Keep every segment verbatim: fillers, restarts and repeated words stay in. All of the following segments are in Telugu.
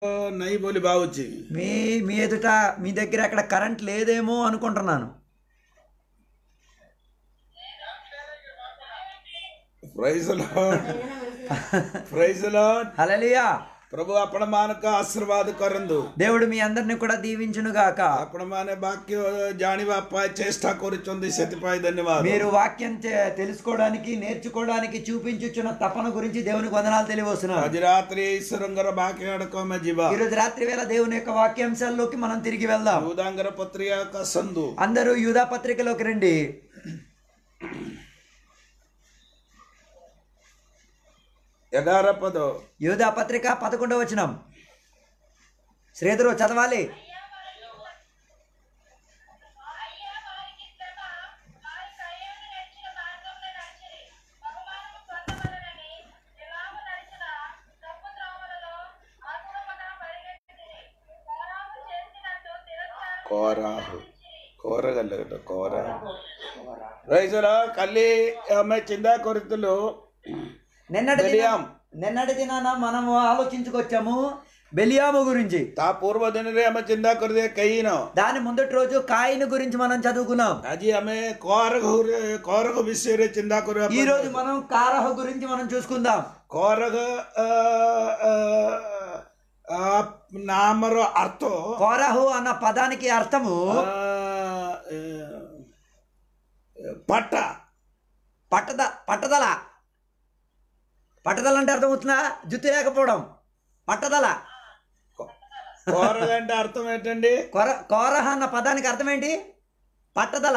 नहीं बोली बाबूजी మీ మీ ఎదుట మీ దగ్గర అక్కడ కరెంట్ లేదేమో అనుకుంటున్నాను. Praise lord praise lord hallelujah. ప్రభు అప్పణ మానక ఆశీర్వాద కరందు దేవుడు మీ అందరిని కూడా దీవించును గాక. అప్పణ మానే వాక్య జానివా పై చేష్ట కొరుచుంది సతిపై ధన్యవాదాలు. మీరు వాక్యం తె- తెలుసుకోవడానికి నేర్చుకోవడానికి చూపించుచున్న తపన గురించి దేవునికి వందనాలు తెలియవస్తున్నాను. ఆది రాత్రి ఈశ్వరంగర వాక్య అడకమే జీవ ఈ రోజు రాత్రి వేళ దేవుని యొక్క వాక్యాంశాల్లోకి మనం తిరిగి వెళ్దాం. యూదాంగర పత్రిక సందు అందరూ యూదా పత్రికలోకి రండి. ఎగార పదో యూదా పత్రిక పదకొండవ వచనం. శ్రీధరు చదవాలి. కోరాహు కోరగలగట కోరాహు రైతుల కల్లి ఆమె చిందా కొరతలు నిన్నటి దిన- బెలియాం. నిన్నటి దినాన మనము ఆలోచించుకొచ్చాము బెలియాము గురించి. తా పూర్వ దినరే ఆమె చిందా కొరదే కయ్యినో దాని ముందటి రోజు కాయిన్ గురించి మనం చదువుకున్నాం. అజీ ఆమె కోరగ కోరగ విషయరే చిందా కొర ఈ రోజు మనం కారహ గురించి మనం చూసుకుందాం. కోరగ నామర అర్థం కోరహు అన్న పదానికి అర్థము పట్ట పట్టద పట్టదల. పట్టదల అంటే అర్థమవుతుందా? జుత్తు లేకపోవడం పట్టదల. కోరగ అంటే అర్థం ఏంటండి? కొర కోరహ అన్న పదానికి అర్థం ఏంటి? పట్టదల.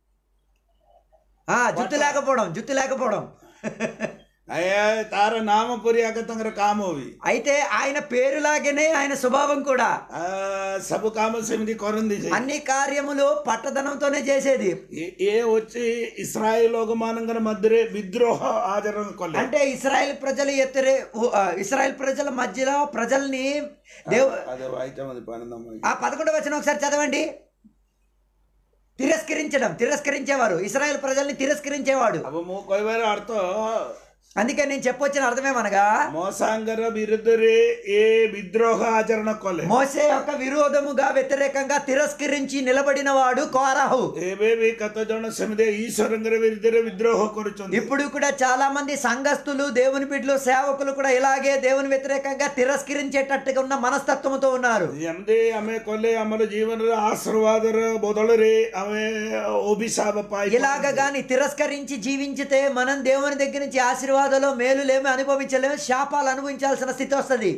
ఆ జుత్తు లేకపోవడం జుత్తు లేకపోవడం అయ్యా తార నామపురి అగతంగర కామోవి అయితే ఆయన పేరులాగానే ఆయన స్వభావం కూడా సబు కామ సమితి కొరంది అన్ని కార్యములు పట్టదనంతోనే చేసేది. ఏ వచ్చి ఇస్రాయేల్ లోకమానంగర మధ్యరే విద్రోహ ఆచరణ కొల్లే అంటే ఇస్రాయేల్ ప్రజలు ఎత్తరే ఇస్రాయేల్ ప్రజల మధ్యలో ప్రజల్ని దేవు ఆ పదకొండు వచనం ఒకసారి చదవండి. తిరస్కరించడం తిరస్కరించేవారు ఇస్రాయేల్ ప్రజల్ని తిరస్కరించేవాడు. అర్థం అందుకే నేను చెప్పొచ్చిన అర్థమేమనగా మోసాంగర విరుద్ధరే ఏ విద్రోహ ఆచరణ కొలే మోసే యొక్క విరోధముగా వ్యతిరేకంగా తిరస్కరించి నిలబడిన వాడు కోరహు. ఏవేవి కథ జన సమిదే ఈశ్వరంగర విరుద్ధరే విద్రోహ కొరుచుంది. ఇప్పుడు కూడా చాలా మంది సంఘస్థులు దేవుని బిడ్డలు సేవకులు కూడా ఇలాగే దేవుని వ్యతిరేకంగా తిరస్కరించేటట్టుగా ఉన్న మనస్తత్వంతో ఉన్నారు. ఎందే ఆమె కొల్లే అమల జీవన ఆశీర్వాదర బొదలరే ఆమె అభిశాప పాయి ఇలాగ గాని తిరస్కరించి జీవించితే మనం దేవుని దగ్గర నుంచి ఆశీర్వాదాలు మేలులేమి అనుభవించలేము, శాపాలు అనుభవించాల్సిన స్థితి వస్తుంది.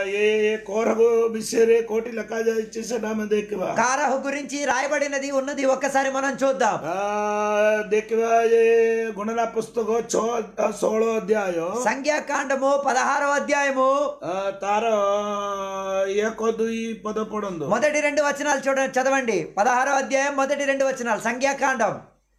కోటి లెక్క ఇచ్చేసాము దేఖ్వా కారహు గురించి రాయబడినది ఉన్నది ఒక్కసారి మనం చూద్దాం. దేఖ్వా గుణన పుస్తకం సోళో అధ్యాయం సంఖ్యాకాండము పదహారవ అధ్యాయము తార ఏకొద్దు ఈ పద పడందు మొదటి రెండు వచనాలు చూడ చదవండి. పదహారవ అధ్యాయం మొదటి రెండు వచనాలు సంఖ్యాకాండం.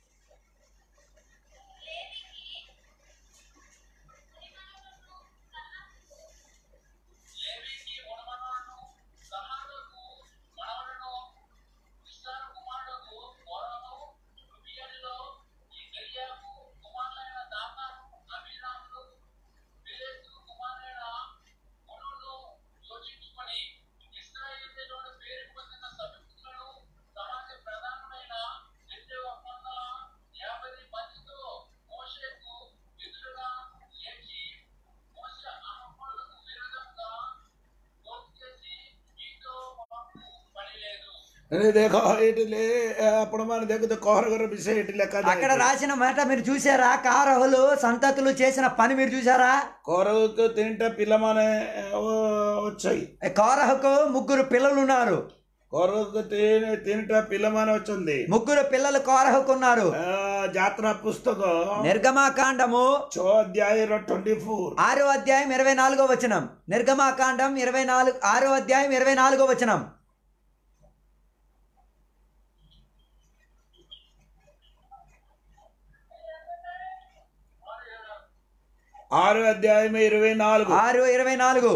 అక్కడ రాసిన మాట మీరు చూసారా? కారహులు సంతతులు చేసిన పని మీరు చూసారా? కోరహుకు తింట పిల్లమనే వచ్చాయి. కోరహుకు ముగ్గురు పిల్లలు ఉన్నారు. కోరహుకు తింట పిల్లమనే వచ్చింది. ముగ్గురు పిల్లలు కోరహుకున్నారు. జాత్ర పుస్తకం నిర్గమాకాండము చో అధ్యాయం ట్వంటీ ఫోర్ ఆరో అధ్యాయం ఇరవై నాలుగో వచనం. నిర్గమాకాండం ఇరవై నాలుగు ఆరో అధ్యాయం ఇరవై నాలుగో వచనం. ఆరు అధ్యాయం ఇరవై నాలుగు ఆరు ఇరవై నాలుగు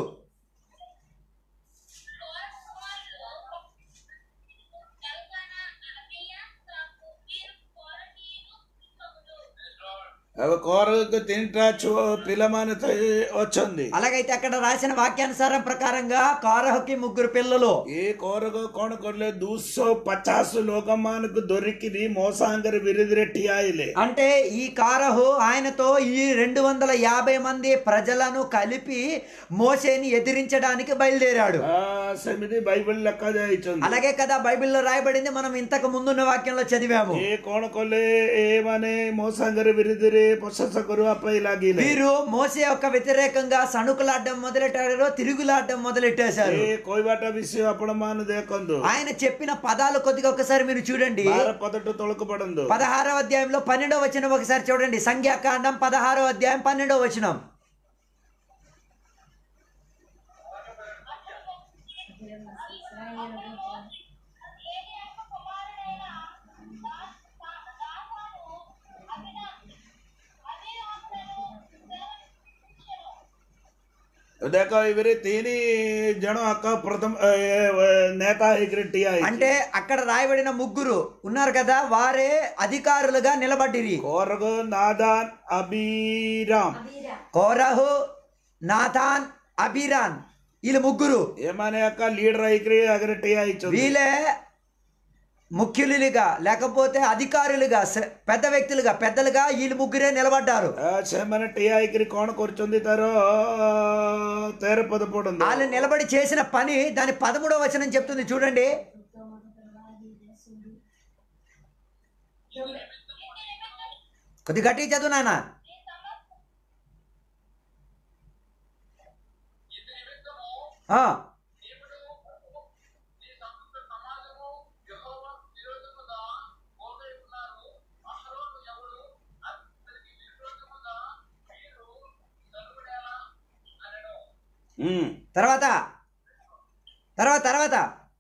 అవి కోరకు తింటా చూ పిల్లమానతో వచ్చింది. అలాగైతే అక్కడ రాసిన వాక్యానుసారం ప్రకారంగా కోరహుకి ముగ్గురు పిల్లలు. ఏ కోరకు కోణ కొరలే దూసో పచాసు లోకమానకు దొరికింది మోసాంగర విరిదిరెట్టి ఆయలే. అంటే ఈ కోరహు ఆయనతో ఈ రెండు వందల యాభై మంది ప్రజలను కలిపి మోసేని ఎదిరించడానికి బయలుదేరాడు. సమిది బైబిల్ లెక్క ఇచ్చింది. అలాగే కదా బైబిల్లో రాయబడింది, మనం ఇంతకు ముందున్న వాక్యంలో చదివాము. ఏ కోణ కొలే ఏమనే మోసాంగర విరిదిరే వీరు మోసే యొక్క వ్యతిరేకంగా సణుకులాడడం మొదలెట్టారు, తిరుగులాడడం మొదలెట్టేశారు. ఆయన చెప్పిన పదాలు కొద్దిగా ఒకసారి మీరు చూడండి. పదహారవ అధ్యాయంలో పన్నెండవ వచనం ఒకసారి చూడండి. సంఖ్యాకాండం పదహారవ అధ్యాయం పన్నెండవ వచనం. देखो इवरे तीन जन अక్క ప్రథమ నేత ఎగ్రెట్టి అంటే అక్కడ రాయబడిన ముగ్గురు ఉన్నారు కదా, వారే అధికారులుగా నిలబడిరి. కోరహు నాదాన్ అబీరామ్. కోరహు నాదాన్ అబీరాన్ వీళ్ళు ముగ్గురు ఏమనే అక్క లీడర్ ఎగ్రెట్టి అయ్యి వీళ్ళే ముఖ్యులుగా లేకపోతే అధికారులుగా పెద్ద వ్యక్తులుగా పెద్దలుగా వీళ్ళు ముగ్గురే నిలబడ్డారు. వాళ్ళు నిలబడి చేసిన పని దాని పదమూడవ వచనం చెప్తుంది చూడండి. కొద్ది గట్టి చదువు నాన్న. తర్వాత తర్వాత తర్వాత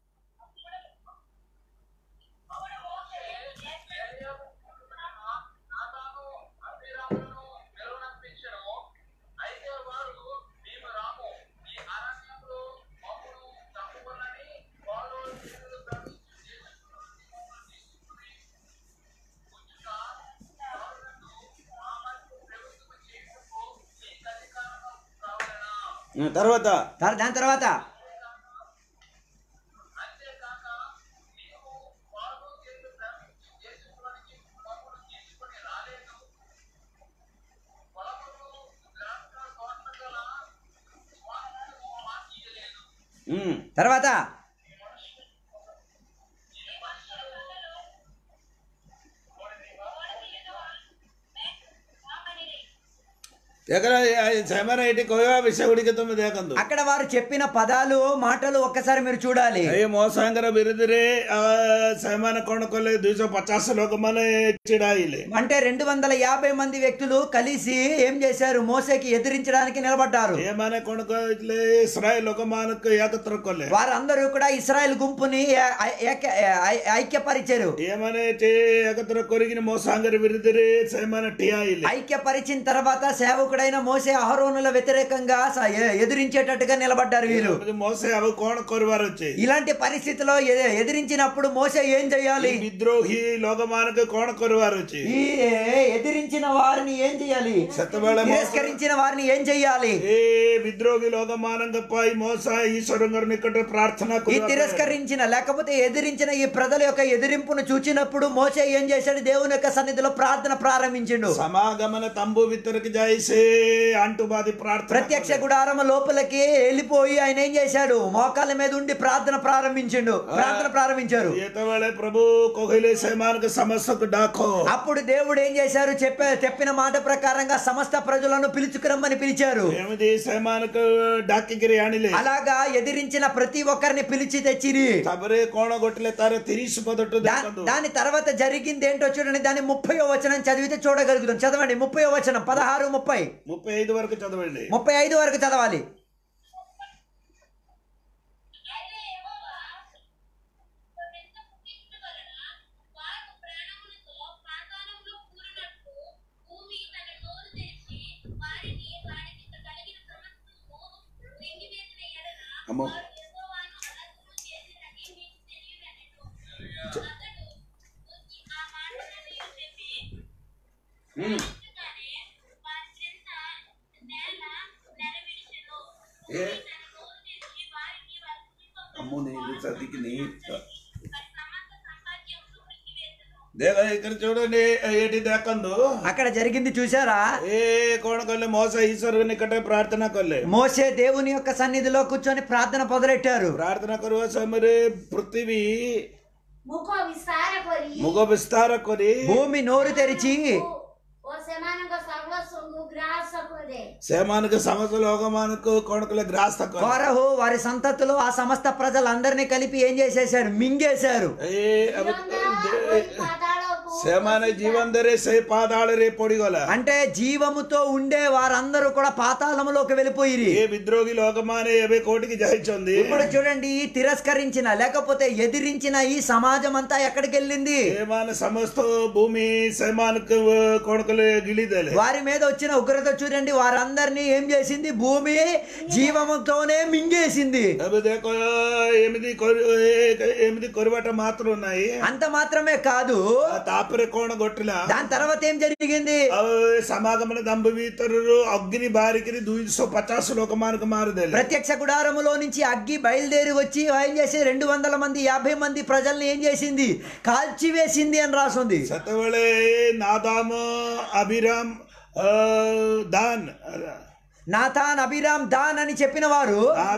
తర్వాత దాని తర్వాత తర్వాత అక్కడ వారు చెప్పిన పదాలు మాటలు ఒక్కసారి మీరు చూడాలి. మోసాంగర బిరుదురే సైమాన కొనకొలే దూసో పచాస్ లోకమనే చిడాయిలే. అంటే రెండు వందల యాభై మంది వ్యక్తులు కలిసి ఏం చేశారు? మోసేకి ఎదిరించడానికి నిలబడ్డారు. ఏమనే కొనకొలే ఇశ్రాయేల్ లోకమానకు ఏకత్ర కొలే. వారందరూ కూడా ఇశ్రాయేల్ గుంపుని ఐక్యపరిచారు. ఏమనే ఏకత్ర కొరిగిన మోసాంగర బిరుదురే సైమాన టియాయిలే. ఐక్యపరిచిన తర్వాత సేవకుడైన మోసే అహరోనుల వ్యతిరేకంగా ఎదిరించేటట్టుగా నిలబడ్డారు వీరు. మోసే అవి కోణ కొరివారు వచ్చి ఇలాంటి పరిస్థితిలో ఎదిరించినప్పుడు మోసే ఏం చేయాలి? విద్రోహి లోకమానకు కోణ కొరివారు వచ్చి ఈ ఎదిరించిన వారిని ఏం చేయాలి? తిరస్కరించిన వారిని ఏం చేయాలి? ఏ విద్రోహి లోకమానంగపై మోస ఈశ్వరంగారు నికట ప్రార్థన. ఈ తిరస్కరించిన లేకపోతే ఎదిరించిన ఈ ప్రజల యొక్క ఎదిరింపును చూచినప్పుడు మోసే ఏం చేశాడు? దేవుని యొక్క సన్నిధిలో ప్రార్థన ప్రారంభించిండు. సమాగమన తంబు విత్తరకు జాయిసే అంటుబాది ప్రార్థన. ప్రత్యక్ష గుడారం లోపలికి వెళ్ళిపోయి ఆయన ఏం చేశాడు? మోకాళ్ళ మీద ఉండి ప్రార్థన ప్రారంభించిండు. ప్రార్థన ప్రారంభించారు. ప్రభు కోహిలే సైమానకు సమస్తకు డాకో. అప్పుడు దేవుడు ఏం చేశారు? చెప్పే చెప్పిన మాట ప్రకారంగా సమస్త ప్రజలను పిలుచుకురమ్మని పిలిచారు. ఏమిది సైమానకు డాకిగిరి అనిలే. అలాగా ఎదిరించిన ప్రతి ఒక్కరిని పిలిచి తెచ్చిరి. తబరే కోణగొట్టలే తార తిరిసి పొదట్టు. దాని తర్వాత జరిగింది ఏంటో చూడండి. దాని ముప్పై వచనం చదివితే చూడగలుగుతాం. చదవండి ముప్పై వచనం. పదహారు ముప్పై ముప్పై ఐదు వరకు చదవండి. ముప్పై ఐదు వరకు చదవాలి. అమ్మో అమ్ము నీళ్ళు సతికి నీ దేవ ఇక్కడ చూడండి ఏటి దేకందు అక్కడ జరిగింది చూసారా? ఏ కోణ కొల్లే మోస ఈశ్వరు నికటే ప్రార్థన కొల్లే మోసే దేవుని యొక్క సన్నిధిలో కూర్చొని ప్రార్థన మొదలెట్టారు. ప్రార్థన కరువ సమరే పృథివీ ముఖ విస్తార କରି ముఖ విస్తార కొరి భూమి నోరు తెరిచి ଓ ସେମାନଙ୍କ ସର୍ବସ୍ୱଙ୍କୁ ଗ୍ରାସ କରେ। సేమానికి సమస్త లోకమానకు కొణకుల గ్రాస్త కోరహు వారి సంతతిలో ఆ సమస్త ప్రజలందరినీ కలిపి ఏం చేసేసారు? మింగేశారు. ఏ సేమాన జీవన్ దరే సే పాదాళరే పొడిగోల అంటే జీవముతో ఉండే వారందరూ కూడా పాతాళములోకి వెళ్ళిపోయిరి. ఏ విద్రోహి లోకమానే యాభై కోటికి జయించింది. ఇప్పుడు చూడండి, తిరస్కరించిన లేకపోతే ఎదిరించిన ఈ సమాజం అంతా ఎక్కడికి వెళ్ళింది? సేమాన సమస్త భూమి సేమానికి కొణకులు గిలిదలే. వారి మీద వచ్చిన ఉగ్రత చూడండి, వారందరినీ ఏం చేసింది? భూమి జీవముతోనే మింగేసింది. ఎనిమిది ఎనిమిది కొరబట మాత్రం ఉన్నాయి. అంత మాత్రమే కాదు, తాపరే కోణ గొట్టిల దాని తర్వాత ఏం జరిగింది? సమాగమన దంభవీతరు అగ్ని బారికి దూసో పచాస్ లోకమానికి మారుదే. ప్రత్యక్ష గుడారములో నుంచి అగ్గి బయలుదేరి వచ్చి ఏం చేసి రెండు వందల మంది యాభై మంది ప్రజల్ని ఏం చేసింది? కాల్చివేసింది అని రాసింది. సతవళే నాదాము అభిరామ్ దాన్ నాథాన్ అభిరామ్ దాన్ అని చెప్పిన వారు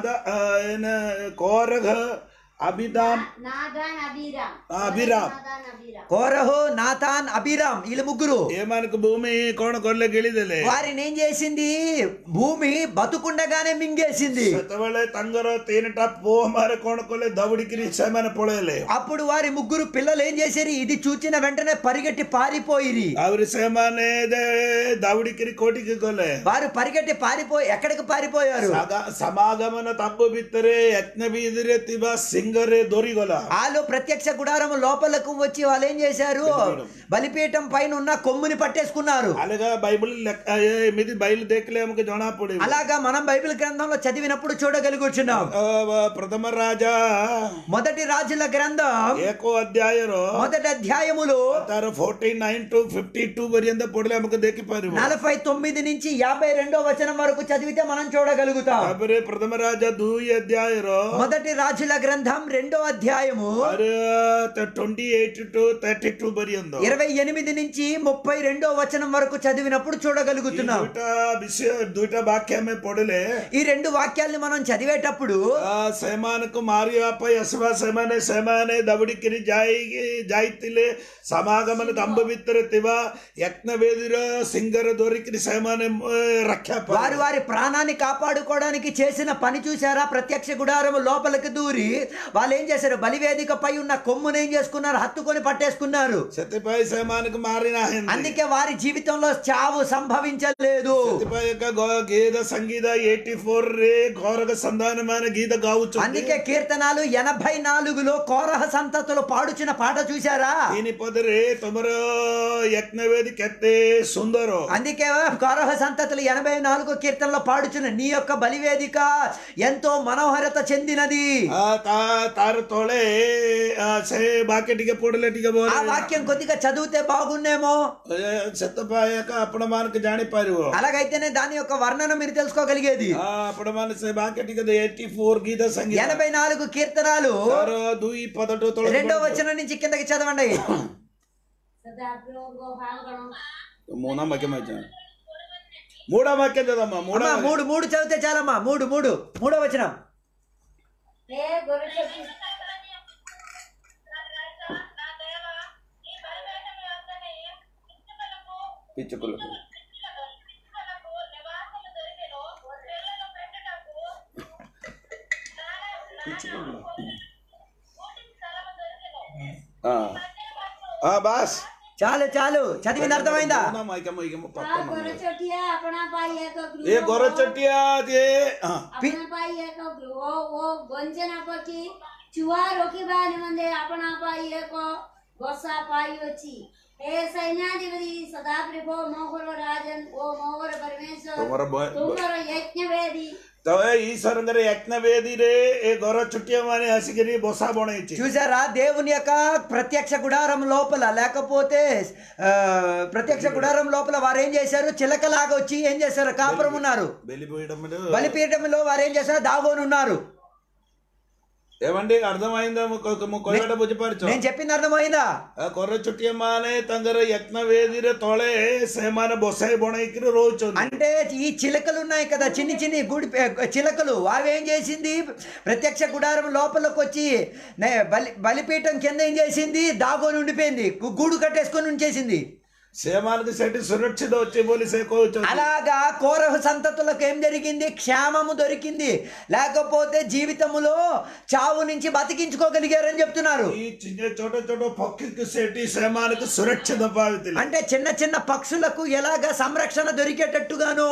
కోరఘ అభిదామ్ నాదాన్ అభిరామ్ అభిరామ్ కోరహు నాథాన్ అభిరామ్ వీళ్ళు ముగ్గురు ఏమనకు భూమి కోణ కొల్లె గిలిదలే. వారిని ఏం చేసింది? భూమి బతుకుండగానే మింగేసింది. సతవళే తంగర తేనట పోమార కోణ కొల్లె దవుడికి సేమన పొడలే. అప్పుడు వారి ముగ్గురు పిల్లలు ఏం చేశారు? ఇది చూచిన వెంటనే పరిగెట్టి పారిపోయిరి. ఆవిరి సేమనే దవుడికి కోటికి కొల్లె. వారు పరిగెట్టి పారిపోయి ఎక్కడికి పారిపోయారు? సమాగమన తప్పు బిత్తరే యజ్ఞ బీదిరే తిబా సింగరే దొరిగొల. వాళ్ళు ప్రత్యక్ష గుడారం లోపలకు వచ్చి వాళ్ళు ఏం చేశారు? బలిపీఠం పైన ఉన్న కొమ్ముని పట్టేసుకున్నారు. అలాగా బైబిల్ మీది బయలు దేకలేమకి జోనాపుడి. అలాగా మనం బైబిల్ గ్రంథంలో చదివినప్పుడు చూడగలుగుతున్నాం. ప్రథమ రాజా మొదటి రాజుల గ్రంథం ఏకో అధ్యాయలో మొదటి అధ్యాయములు forty nine to fifty two పర్యంత పొడిలేమకి దేకిపారు. నలభై తొమ్మిది నుంచి యాభై రెండో వచనం వరకు చదివితే మనం చూడగలుగుతాం. ప్రథమ రాజా దూయి అధ్యాయలో మొదటి రాజుల గ్రంథం రెండో అధ్యాయము twenty eight to thirty two పర్యంత ఇరవై ఎనిమిది నుంచి ముప్పై రెండో వచనం వరకు చదివినప్పుడు చూడగలుగుతున్నాం. దుట వాక్యమే పొడలే. ఈ రెండు వాక్యాల్ని మనం చదివేటప్పుడు సేమానకు మారియాపై అసవా సేమానే సేమానే దవుడికి జాయి జాయితిలే సమాగమన దంభవిత్తర తివా యజ్ఞవేదిర సింగర దొరికి సేమానే రక్ష. వారు వారి ప్రాణాన్ని కాపాడుకోవడానికి చేసిన పని చూసారా? ప్రత్యక్ష గుడారము లోపలికి దూరి వాళ్ళు ఏం చేశారు? బలివేదికపై ఉన్న కొమ్మును ఏం చేసుకున్నారు? హత్తుకొని పట్టేసుకున్నారు. సత్యపై సేమానికి మారిన అందుకే వారి జీవితంలో చావు సంభవించలేదు. గీత సంగీత ఎయిటీ ఫోర్ రే కోరగ సంధానమైన గీత కావచ్చు. అందుకే కీర్తనాలు ఎనభై నాలుగులో కోరహ సంతతులు పాడుచిన పాట చూసారా? దీని పొదరే తమర యజ్ఞవేది కెత్తే సుందరో. అందుకే కోరహ సంతతులు ఎనభై నాలుగు కీర్తనలో పాడుచున్న నీ యొక్క బలివేదిక ఎంతో మనోహరత చెందినది. తారు తోళే బాకెటిగా పొడలేటిగా ఆ వాక్యం కొద్దిగా చదివితే బాగున్నేమో. చెత్తపాయక అప్పుడు మనకు జానిపారు. అలాగైతేనే దాని యొక్క వర్ణన మీరు తెలుసుకోగలిగేది. అప్పుడు మన బాకెటిగా ఎయిటీ ఫోర్ గీత సంగీత ఎనభై నాలుగు కీర్తనాలు దూయి పదటో రెండో వచనం నుంచి కిందకి చదవండి. మూడో వాక్యం మూడో వాక్యం చదమ్మా. మూడో మూడు మూడు చదివితే చాలమ్మా. మూడు మూడు మూడో వచనం. పిచ్చుకులకు బాస్ చాలు చాలు చదివింది అర్థమైందా? ఏ గొర్రె చట్టియా ଛୁଆ ରୋକିବା ନିମନ୍ତେ ଆପଣା ପାଇଁ ଏକ ବର୍ଷା ପାଇଅଛି। हे सैन्याधिपति सदाप्रभु मोहर राजन ओ मोहर परमेश्वर तुम्हारा यज्ञवेदी तो ఈశ్వరంగర యజ్ఞవేది రే ఏ గొర్రె చుట్టియమని హసిగిరి బొసా బొణైచి. చూసారా? దేవుని యొక్క ప్రత్యక్ష గుడారం లోపల లేకపోతే ప్రత్యక్ష గుడారం లోపల వారు ఏం చేశారు? చిలకలాగా వచ్చి ఏం చేశారు? కాపురం ఉన్నారు. బలిపీఠంలో వారు ఏం చేశారు? దాగోని ఉన్నారు. ఏమండి అర్థమైందా? కొయ్యట బుజ్జిపరచు. నేను చెప్పింది అర్థమైందా? కొర్ర చుట్టియమ్మానే తంగర యత్న వేదిర తొలే సేమాన బొసాయి బొణైకిరి రోజు. అంటే ఈ చిలకలు ఉన్నాయి కదా, చిన్ని చిన్ని గుడి చిలకలు, అవి ఏం చేసింది? ప్రత్యక్ష గుడారం లోపలికి వచ్చి బలి బలిపీఠం కింద ఏం చేసింది? దాగోని ఉండిపోయింది, గూడు కట్టేసుకొని ఉంచేసింది. క్షేమానికి సెటి సురక్షిత వచ్చి పోలి సేకోవచ్చు. అలాగా కోరహు సంతతులకు ఏం జరిగింది? క్షేమము దొరికింది, లేకపోతే జీవితములో చావు నుంచి బతికించుకోగలిగారని చెప్తున్నారు. ఈ చిన్న చోట చోట పక్షికి సెటి క్షేమానికి సురక్షిత భావితులు అంటే చిన్న చిన్న పక్షులకు ఎలాగా సంరక్షణ దొరికేటట్టుగాను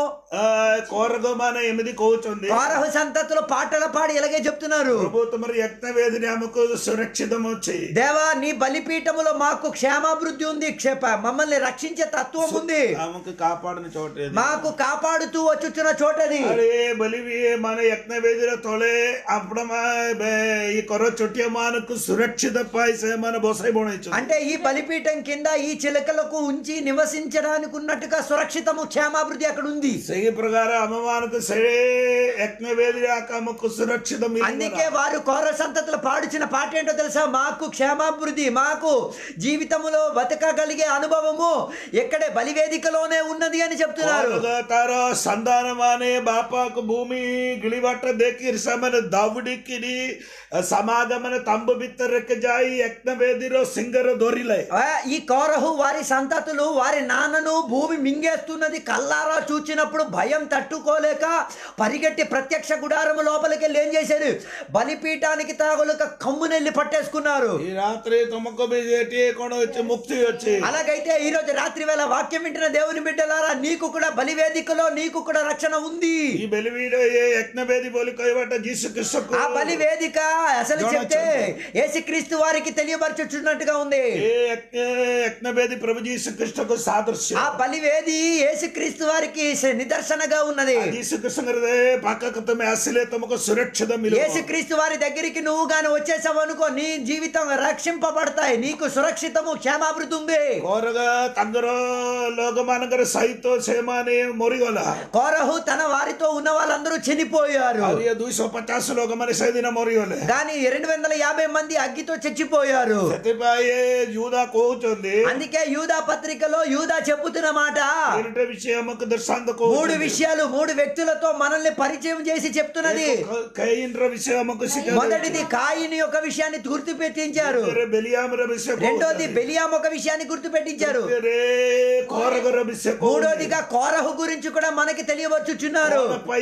కోరగమాన ఎనిమిది కోచుంది. కోరహు సంతతులు పాటల పాడి ఇలాగే చెప్తున్నారు. మరి యజ్ఞ వేదిని ఆమెకు సురక్షితం వచ్చి, దేవా నీ బలిపీఠములో మాకు క్షేమాభివృద్ధి ఉంది, క్షేప మమ్మల్ని రక్షించే తత్వం ఉంది, ఆమెకు కాపాడిన చోట, మాకు కాపాడుతూ వచ్చుచున్న చోటది. అరే బలివి మన యజ్ఞ వేదిన తొలే అప్పుడమా ఈ కొర చుట్టియమానకు సురక్షిత పాయసేమన బొసై బొణచ్చు. అంటే ఈ బలిపీఠం కింద ఈ చిలకలకు ఉంచి నివసించడానికి ఉన్నట్టుగా సురక్షితము క్షేమాభివృద్ధి అక్కడ ఉంది. సహి ప్రకారం అమ్మవారికి సరే యజ్ఞ వేదిని ఆమెకు సురక్షితం. అందుకే వారు కోర సంతతులు పాడుచిన పాట ఏంటో తెలుసా? మాకు క్షేమాభివృద్ధి, మాకు జీవితములో బతకగలిగే అనుభవము ఎక్కడే బలివేదికలోనే ఉన్నది అని చెప్తున్నారు. తారో సంధానమానే బాపాకు భూమి గిళివట్ట దేకి సమన దావుడికి సమాగమన తంబు బిత్తరెక్క జాయి యజ్ఞ వేదిలో సింగర దొరిలే. ఈ కోరహు వారి సంతతులు వారి నాన్నను భూమి మింగేస్తున్నది కల్లారా చూచినప్పుడు భయం తట్టుకోలేక పరిగెట్టి ప్రత్యక్ష గుడారము లోపలికి వెళ్ళి ఏం చేశారు? బలిపీఠానికి తాగులుక కమ్మునెళ్ళి పట్టేసుకున్నారు. ఈ రాత్రి తుమ్మకు వచ్చి ముక్తి వచ్చి, అలాగైతే ఈ రోజు రాత్రి వేళ వాక్యం వింటున్న దేవుని బిడ్డలారా, నీకు కూడా బలివేదికలో నీకు కూడా రక్షణ ఉంది. ఈ బలివేది యజ్ఞ వేది బలి కైవట జీసుక్రీస్తు, ఆ బలివేదిక అసలు చెప్తే యేసుక్రీస్తు వారికి తెలియబరచుచున్నట్టుగా ఉంది. యజ్ఞ వేది ప్రభు జీసుక్రీస్తుకు సాదృశ్యం. ఆ బలివేది యేసుక్రీస్తు వారికి నిదర్శనగా ఉన్నది. జీసుక్రీస్తు పక్కకు అసలే తమకు సురక్షితం. యేసుక్రీస్తు వారి దగ్గరికి నువ్వు గాని వచ్చేసావు అనుకో, నీ జీవితం రక్షింపబడతాయి, నీకు సురక్షితము క్షేమాభివృద్ధి ఉంది. కోరహు తన వారితో ఉన్న వాళ్ళందరూ చనిపోయారు, కానీ రెండు వందల యాభై మంది అగ్గితో చచ్చిపోయారు. అందుకే యూదా పత్రికలో యూదా చెప్పుతున్న మాట, మూడు విషయాలు మూడు వ్యక్తులతో మనల్ని పరిచయం చేసి చెప్తున్నది. మొదటిది కాయిని ఒక విషయాన్ని గుర్తు పెట్టించారు, రెండోది బెలియాం ఒక విషయాన్ని గుర్తు పెట్టించారు, మూడోదిగా కోరహు గురించి కూడా మనకి తెలియవచ్చుచున్నారు.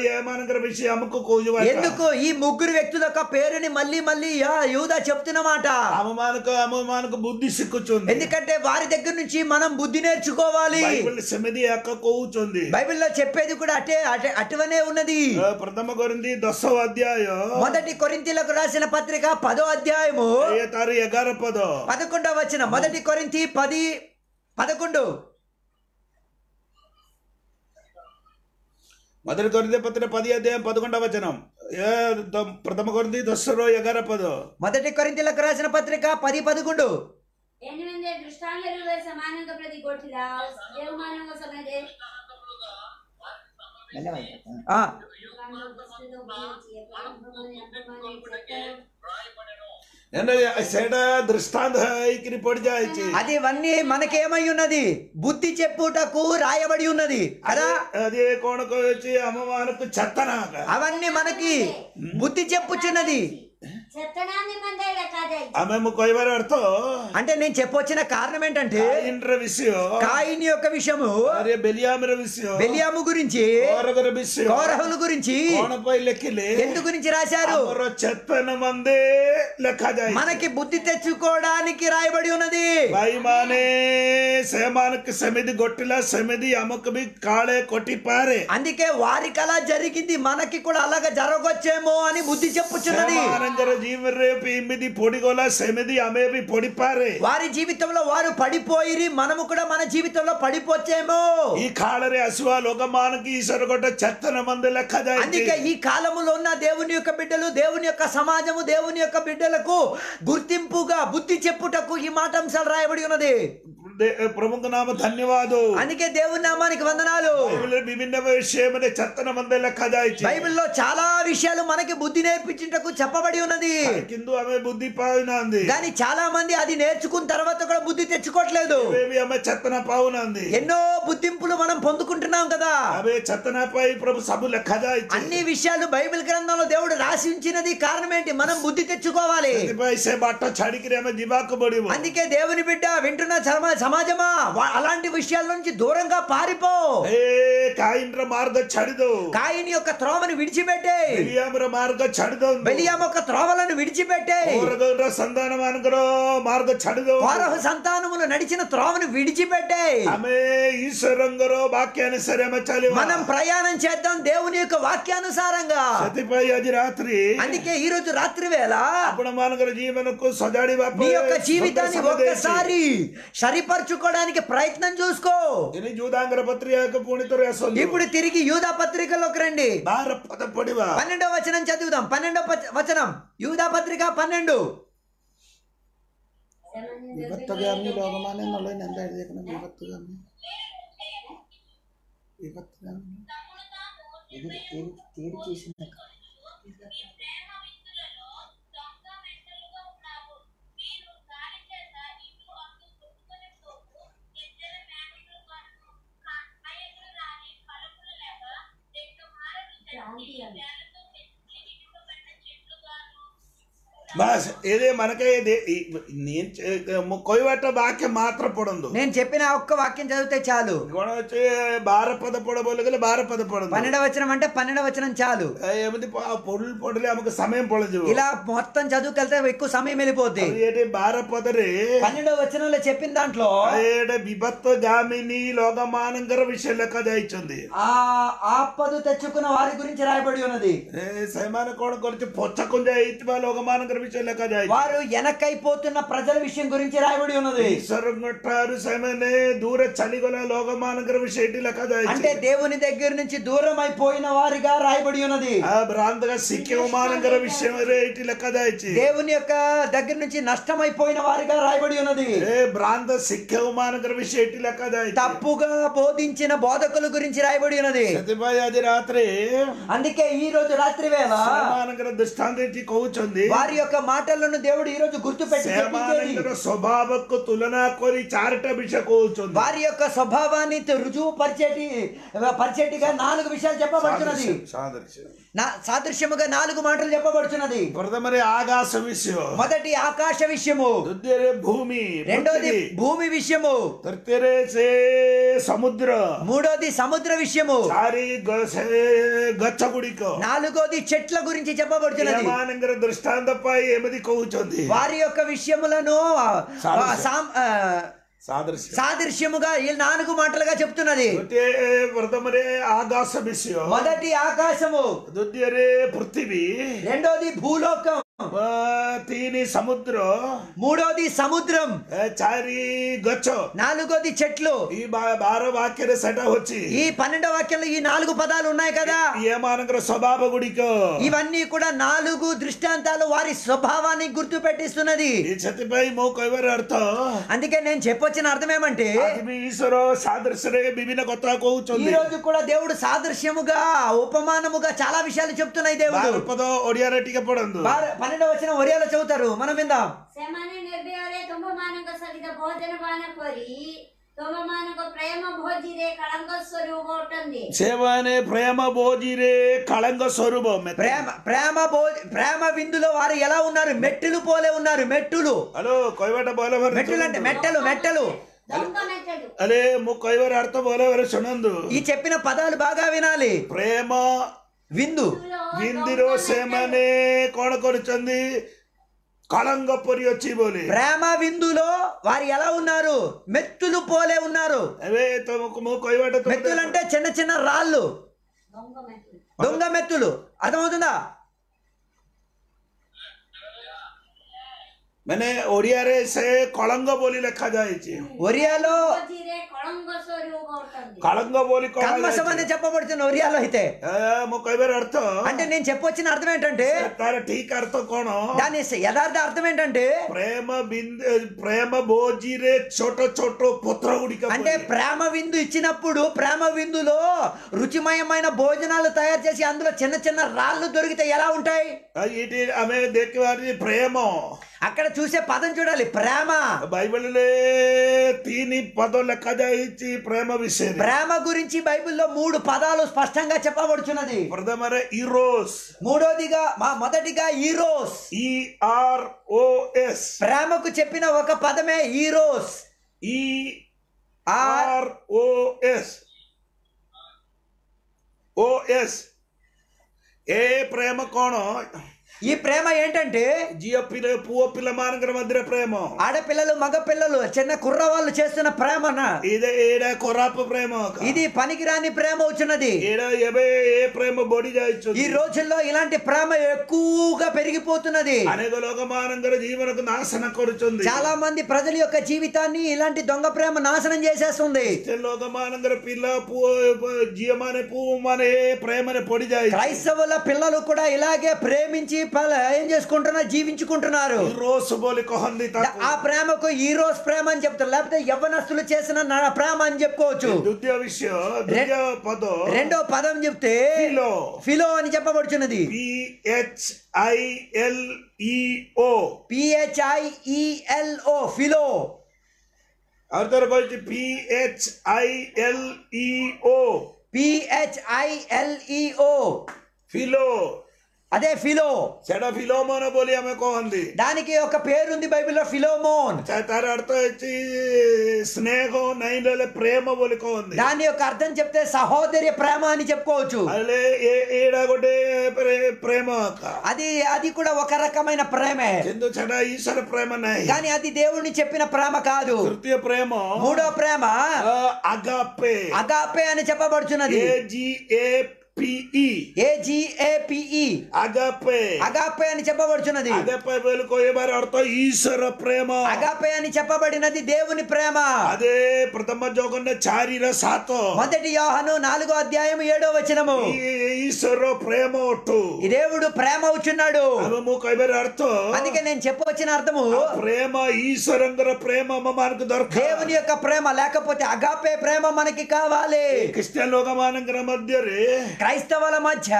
ఎందుకు ఈ ముగ్గురు వ్యక్తుల యొక్క పేరుని మళ్ళీ మళ్ళీ యూదా చెప్తున్నమాట? అవమానకు అవమానకు బుద్ధి సిక్కుచుంది, ఎందుకంటే వారి దగ్గర నుంచి మనం బుద్ధి నేర్చుకోవాలి. బైబిల్లో చెప్పేది కూడా అటే అటే అటువనే ఉన్నది. ప్రథమ కొరింథీ దశవ అధ్యాయం, మొదటి కొరింథీలకు రాసిన పత్రిక పదో అధ్యాయము పదో పదకొండవ వచనం. మొదటి కొరింథీ పది పదకొండు. మొదటి కొరింథీ పత్రిక పది అధ్యాయం పదకొండవ వచనం. ప్రథమ కొరింథీ దశలో ఎగార పదో. మొదటి కొరింథీలకు రాసిన పత్రిక పది పదకొండు. అది ఇవన్నీ మనకేమై ఉన్నది? బుద్ధి చెప్పుటకు రాయబడి ఉన్నది కదా. అదే కోణకు వచ్చి అమ్మవారికి చెత్తన, అవన్నీ మనకి బుద్ధి చెప్పుచున్నది. అంటే నేను చెప్పొచ్చిన కారణం ఏంటంటే కాయిని యొక్క విషయము, బెలియాము గురించి, కోరహుల గురించి ఎందు గురించి రాశారు? మనకి బుద్ధి తెచ్చుకోవడానికి రాయబడి ఉన్నది. సమిది గొట్టిలా సమిది అమ్మకు కాళే కొట్టి పారే. అందుకే వారికి అలా జరిగింది, మనకి కూడా అలాగా జరగొచ్చేమో అని బుద్ధి చెప్పుచున్నది. వారి జీవితంలో వారు పడిపోయి మనము కూడా మన జీవితంలో పడిపోచ్చేమో. ఈ కాలరే అసువా లోకమానకి ఈశ్వరగొట్ట చెత్తన మంది లెక్క. అందుకే ఈ కాలములో ఉన్న దేవుని యొక్క బిడ్డలు, దేవుని యొక్క సమాజము, దేవుని యొక్క బిడ్డలకు గుర్తింపుగా బుద్ధి చెప్పుటకు ఈ మాటంశాలు రాయబడి ఉన్నది. प्रमुख नाम धन्यवाद అందుకే దేవుని నామానికి వందనాలు బైబిల్ విభిన్న విషయమనే చెత్తన మందే లెక్క దాయిచి బైబిల్లో చాలా విషయాలు మనకి బుద్ధి నేర్పించుటకు చెప్పబడి ఉన్నది కింద ఆమె బుద్ధి పావునంది కానీ చాలా మంది అది నేర్చుకున్న తర్వాత కూడా బుద్ధి తెచ్చుకోవట్లేదు ఏవి ఆమె చెత్తన పావునంది ఎన్నో బుద్ధింపులు మనం పొందుకుంటున్నాం కదా అవే చెత్తనపై ప్రభు సబు లెక్క దాయిచి అన్ని విషయాలు బైబిల్ గ్రంథంలో దేవుడు రాసి ఉంచినది కారణం ఏంటి మనం బుద్ధి తెచ్చుకోవాలి పైసే బట్ట చడికిరి ఆమె దివాకు బడివు అందుకే దేవుని బిడ్డ వింటున్న సమ- సమాజమా వా- అలాంటి విషయాల నుంచి దూరంగా పారిపో ఏ కాయిన్ర మార్గ చడిదు కాయిని యొక్క త్రోవను విడిచిపెట్టే బిలియామర మార్గ చడిదు బెలియామ యొక్క త్రోవలను విడిచిపెట్టే కోరగౌర సంతానమానకర మార్గ చడిదు కోరహు సంతానములు నడిచిన త్రోవను విడిచిపెట్టే ఆమె ఈశ్వరంగరో వాక్యానుసారి ఆమె చాలి మనం ప్రయాణం చేద్దాం దేవుని యొక్క వాక్యానుసారంగా సతిపై అది రాత్రి అందుకే ఈ రోజు రాత్రి వేళ అప్పుడు మానగర జీవనకు సజాడి నీ యొక్క జీవితాన్ని ఒక్కసారి సరిపరచుకోవడానికి ప్రయత్నం చూసుకో ఇది జూదాంగర పత్రిక పూణితో రాసొందు ఇప్పుడు తిరిగి యూదా పత్రికలోకి రండి బార పద పడివా పన్నెండో వచనం చదువుదాం పన్నెండో పచ- వచనం యూదా పత్రిక పన్నెండు విపత్తుగారిని లోకమానే నల్లని ఎంత ఎడదీకన విపత్తుగారిని విపత్తుగారిని ఇది తేలి తేలి చేసింది బస్ ఇదే మనకే ఇది ఈ- నేను చే- కొయ్యబట్ట వాక్యం మాత్రం పొడందు నేను చెప్పిన ఆ ఒక్క వాక్యం చదివితే చాలు గుణ వచ్చి బార పద పొడబోలుగల బార పద పొడందు పన్నెండవ వచనం అంటే పన్నెండవ వచనం చాలు ఏమిటి పొడులు పొడలే ఆమెకు సమయం పొడదు ఇలా మొత్తం చదువుకెళ్తే ఎక్కువ సమయం వెళ్ళిపోద్ది ఏంటి బార పదరే పన్నెండవ వచనంలో చెప్పిన దాంట్లో ఏడ విపత్తు గామిని లోకమానంగర విషయం లెక్క దాయిచుంది ఆ ఆపదు తెచ్చుకున్న వారి గురించి రాయబడి ఉన్నది ఏ సైమాన కోణ కొరిచి పొచ్చకుంజ ఇతివా లోకమానంగర విషయం లెక్క దాయిచు వారు వెనకైపోతున్న ప్రజల విషయం గురించి రాయబడి ఉన్నది ఈశ్వరంగొట్టారు సైమనే దూర చలిగొల లోకమానంగర విషయం లెక్క దాయిచు అంటే దేవుని దగ్గర నుంచి దూరం అయిపోయిన వారిగా రాయబడి ఉన్నది ఆ భ్రాంతగా సిక్కివమానంగర విషయం రేటి లెక్క దాయిచి దేవుని యొక్క దగ్గర నుంచి నష్టమైపోయిన వారిగా రాయబడి ఉన్నది ఏ భ్రాంత సిక్కివమానంగర విషయం లెక్క దాయిచి తప్పుగా బోధించిన బోధకుల గురించి రాయబడి ఉన్నది సతిపై అది రాత్రి అందుకే ఈ రోజు రాత్రి వేళ సేమానంగర దృష్టాంతి కోవుచుంది వారి యొక్క మాటలను దేవుడు ఈ రోజు గుర్తు పెట్టి చెప్పించేది. సేమానంగర స్వభావకు తులనా కోరి చారట విషయం కోవుచుంది వారి యొక్క స్వభావాన్ని రుజువు పరిచేటి పరిచేటిగా నాలుగు విషయాలు చెప్పబడుతున్నది సాదృశ్యం నా- సాదృశ్యముగా నాలుగు మాటలు చెప్పబడుతున్నది ప్రథమరి ఆకాశ విషయం మొదటి ఆకాశ విషయము ద్వితీయరే భూమి రెండోది భూమి విషయము తృతీయరే సే సముద్ర మూడోది సముద్ర విషయము చారి గచ్చగుడికో నాలుగోది చెట్ల గురించి చెప్పబడుతున్నది సేమానంగర దృష్టాంతపై ఏమది కోవుచుంది వారి యొక్క విషయములను ఆ, సాదృశ్యం. సాం- ఆ, సాదృశ్యం సాదృశ్యముగా ఈ నాలుగు మాటలుగా చెప్తున్నది ద్వితీయ ప్రథమరే ఆకాశ విషయం మొదటి ఆకాశము ద్వితీయరే పృథివీ రెండోది భూలోకం తీని సముద్ర మూడోది సముద్రం చారి గచ్చ నాలుగోది చెట్లు ఈ బా- బార వాక్యర సెట వచ్చి ఈ పన్నెండో వాక్యంలో ఈ నాలుగు పదాలు ఉన్నాయి కదా ఏమానంగర స్వభావ గుడికో ఇవన్నీ కూడా నాలుగు దృష్టాంతాలు వారి స్వభావాన్ని గుర్తు పెట్టిస్తున్నది ఈ చతిపై మో కైవర అర్థ అందుకే నేను చెప్పొచ్చిన అర్థం ఏమంటే ఆదిమి ఈశ్వర సాదృశ్యరే విభిన్న కొత్త ఈ కోవుచుంది రోజు కూడా దేవుడు సాదృశ్యముగా ఉపమానముగా చాలా విషయాలు చెప్తున్నాయి దేవుడు బార పద ఒడియార టీక పడందు బార- పన్నెండవ వచ్చిన ఒరియాలో చదువుతారు మనం విందాం ସେମାନେ ନିର୍ଭୟରେ ତୁମମାନଙ୍କ ସହିତ ଭୋଜନ ପାନ କରି ତୁମମାନଙ୍କ ପ୍ରେମ ଭୋଜିରେ କଳଙ୍କ ସ୍ୱରୂପ ଅଟନ୍ତି। సేవనే ప్రేమ భోజిరే కళంగ స్వరూపం ప్రేమ ప్రేమ భో- ప్రేమ విందులో వారు ఎలా ఉన్నారు మెట్టులు పోలే ఉన్నారు మెట్టులు హలో కొయ్యబట్ట బోలవర మెట్టులు అంటే మెట్టలు మెట్టలు ଦଙ୍କ ମେଟେଲୁ అరే ము కొయ్యవర అర్థ బోలవర సునందు ఈ చెప్పిన పదాలు బాగా వినాలి ప్రేమ విందు విందిరో సేమనే కోణ కొరుచుంది కళంగ పొరి వచ్చి బోలి ప్రేమ విందులో వారు ఎలా ఉన్నారు మెట్టులు పోలే ఉన్నారు అవే తమకు ము కొయ్యబట్ట మెట్టులు అంటే చిన్న చిన్న రాళ్ళు ଦଙ୍କ ମେଟେଲୁ దొంగ మెట్టులు అర్థమవుతుందా मैंने ओडिया रे से कलंग बोली लिखा जाए ఒరియాలో జీరే కళంగ స్వరూప ఉంటుంది. कलंग बोली కల్మషం అని చెప్పబడుతున్న ఒరియాలో అయితే मु कहबार अर्थ అంటే నేను చెప్పొచ్చిన అర్థం ఏంటంటే तार ठीक अर्थ कौन దాని యథార్థ అర్థం ఏంటంటే प्रेम बिंद प्रेम भोजी रे छोट छोट पुत्र गुड़िक అంటే ప్రేమ విందు ఇచ్చినప్పుడు ప్రేమ విందులో రుచిమయమైన భోజనాలు తయారు చేసి అందులో చిన్న చిన్న రాళ్ళు దొరికితే ఎలా ఉంటాయి इटी आमे देखिबार प्रेम అక్కడ చూసే పదం చూడాలి ప్రేమ బైబిల్ తీని పదం లెక్క జాయిచి ప్రేమ విషయం ప్రేమ గురించి బైబిల్లో మూడు పదాలు స్పష్టంగా చెప్పబడుచున్నది ప్రథమరే ఈరోస్ మూడోదిగా మా మొదటిగా Eros E R O yes ప్రేమకు చెప్పిన ఒక పదమే eros E R O S O S ఏ ప్రేమ కోణ ఈ ప్రేమ ఏంటంటే జియ పిల్ల పువ్వ పిల్ల మానగర మధ్య ప్రేమ ఆడపిల్లలు మగ పిల్లలు చిన్న కుర్రవాళ్ళు చేస్తున్న ప్రేమన ఇదే ఏడ కొరాప ప్రేమ ఇది పనికిరాని ప్రేమ వచ్చినది ఏడ ఏబే ఏ ప్రేమ బొడి జాయిచ్చు ఈ రోజుల్లో ఇలాంటి ప్రేమ ఎక్కువగా పెరిగిపోతున్నది అనేక లోకమానంగర జీవనకు నాశన కొరుచుంది చాలా మంది ప్రజల యొక్క జీవితాన్ని ఇలాంటి దొంగ ప్రేమ నాశనం చేసేస్తుంది లోకమానంగర పిల్ల పువ్వు జీవమానే పువ్వు మానే ప్రేమని పొడి జాయి క్రైస్తవుల పిల్లలు కూడా ఇలాగే ప్రేమించి ఏం చేసుకుంటున్నారు జీవించుకుంటున్నారు ఈరోస్ బోలి కొహంది ఆ ప్రేమకు ఈరోస్ ప్రేమ అని చెప్తారు లేకపోతే యవ్వనస్తులు చేసిన నా ప్రేమ అని చెప్పుకోవచ్చు ద్వితీయ విషయం ద్వితీయ పదం రెండో పదం చెప్తే ఫిలో ఫిలో అని చెప్పబడుచున్నది pH I L E O P H I E L O ఫిలో అర్థం కొచ్చి pH I L E O P H I L E oh fellow అదే ఫిలో సెడ ఫిలోమోన బోలి ఆమె కోహంది దానికి ఒక పేరుంది బైబిల్లో ఫిలోమోన్ తార అర్థం వచ్చి స్నేహం నైన్ల ప్రేమ బోలి కోహంది దాని యొక్క అర్థం చెప్తే సహోదరి ప్రేమ అని చెప్పుకోవచ్చు అదే ఏడ గొడే ప్రేమ అది అది కూడా ఒక రకమైన ప్రేమే ఎందు చెడ ఈశ్వర ప్రేమ నాయి కానీ అది దేవుని చెప్పిన ప్రేమ కాదు తృతీయ ప్రేమ మూడో ప్రేమ అగాపే అగాపే అని చెప్పబడుచున్నది A G A P E A G A P E agape agape అని చెప్పబడుచున్నది అగాపే బోలుకోయబారి అర్థం ఈశ్వర ప్రేమ అగాపే అని చెప్పబడినది దేవుని ప్రేమ అదే ప్రథమ జోగన్న చారిర సాతో మొదటి యోహాను నాలుగో అధ్యాయం ఏడో వచనము ఈశ్వర ప్రేమ ఒట్టు ఈ దేవుడు ప్రేమ వచ్చున్నాడు అమ్మము కైబరి అర్థం అందుకే నేను చెప్పవచ్చిన అర్థము ప్రేమ ఈశ్వరంగర ప్రేమ మనకు దొరక దేవుని యొక్క ప్రేమ లేకపోతే అగాపే ప్రేమ మనకి కావాలి క్రిస్టియన్ లోకమానంగర మధ్య రే క్రైస్తవుల మధ్య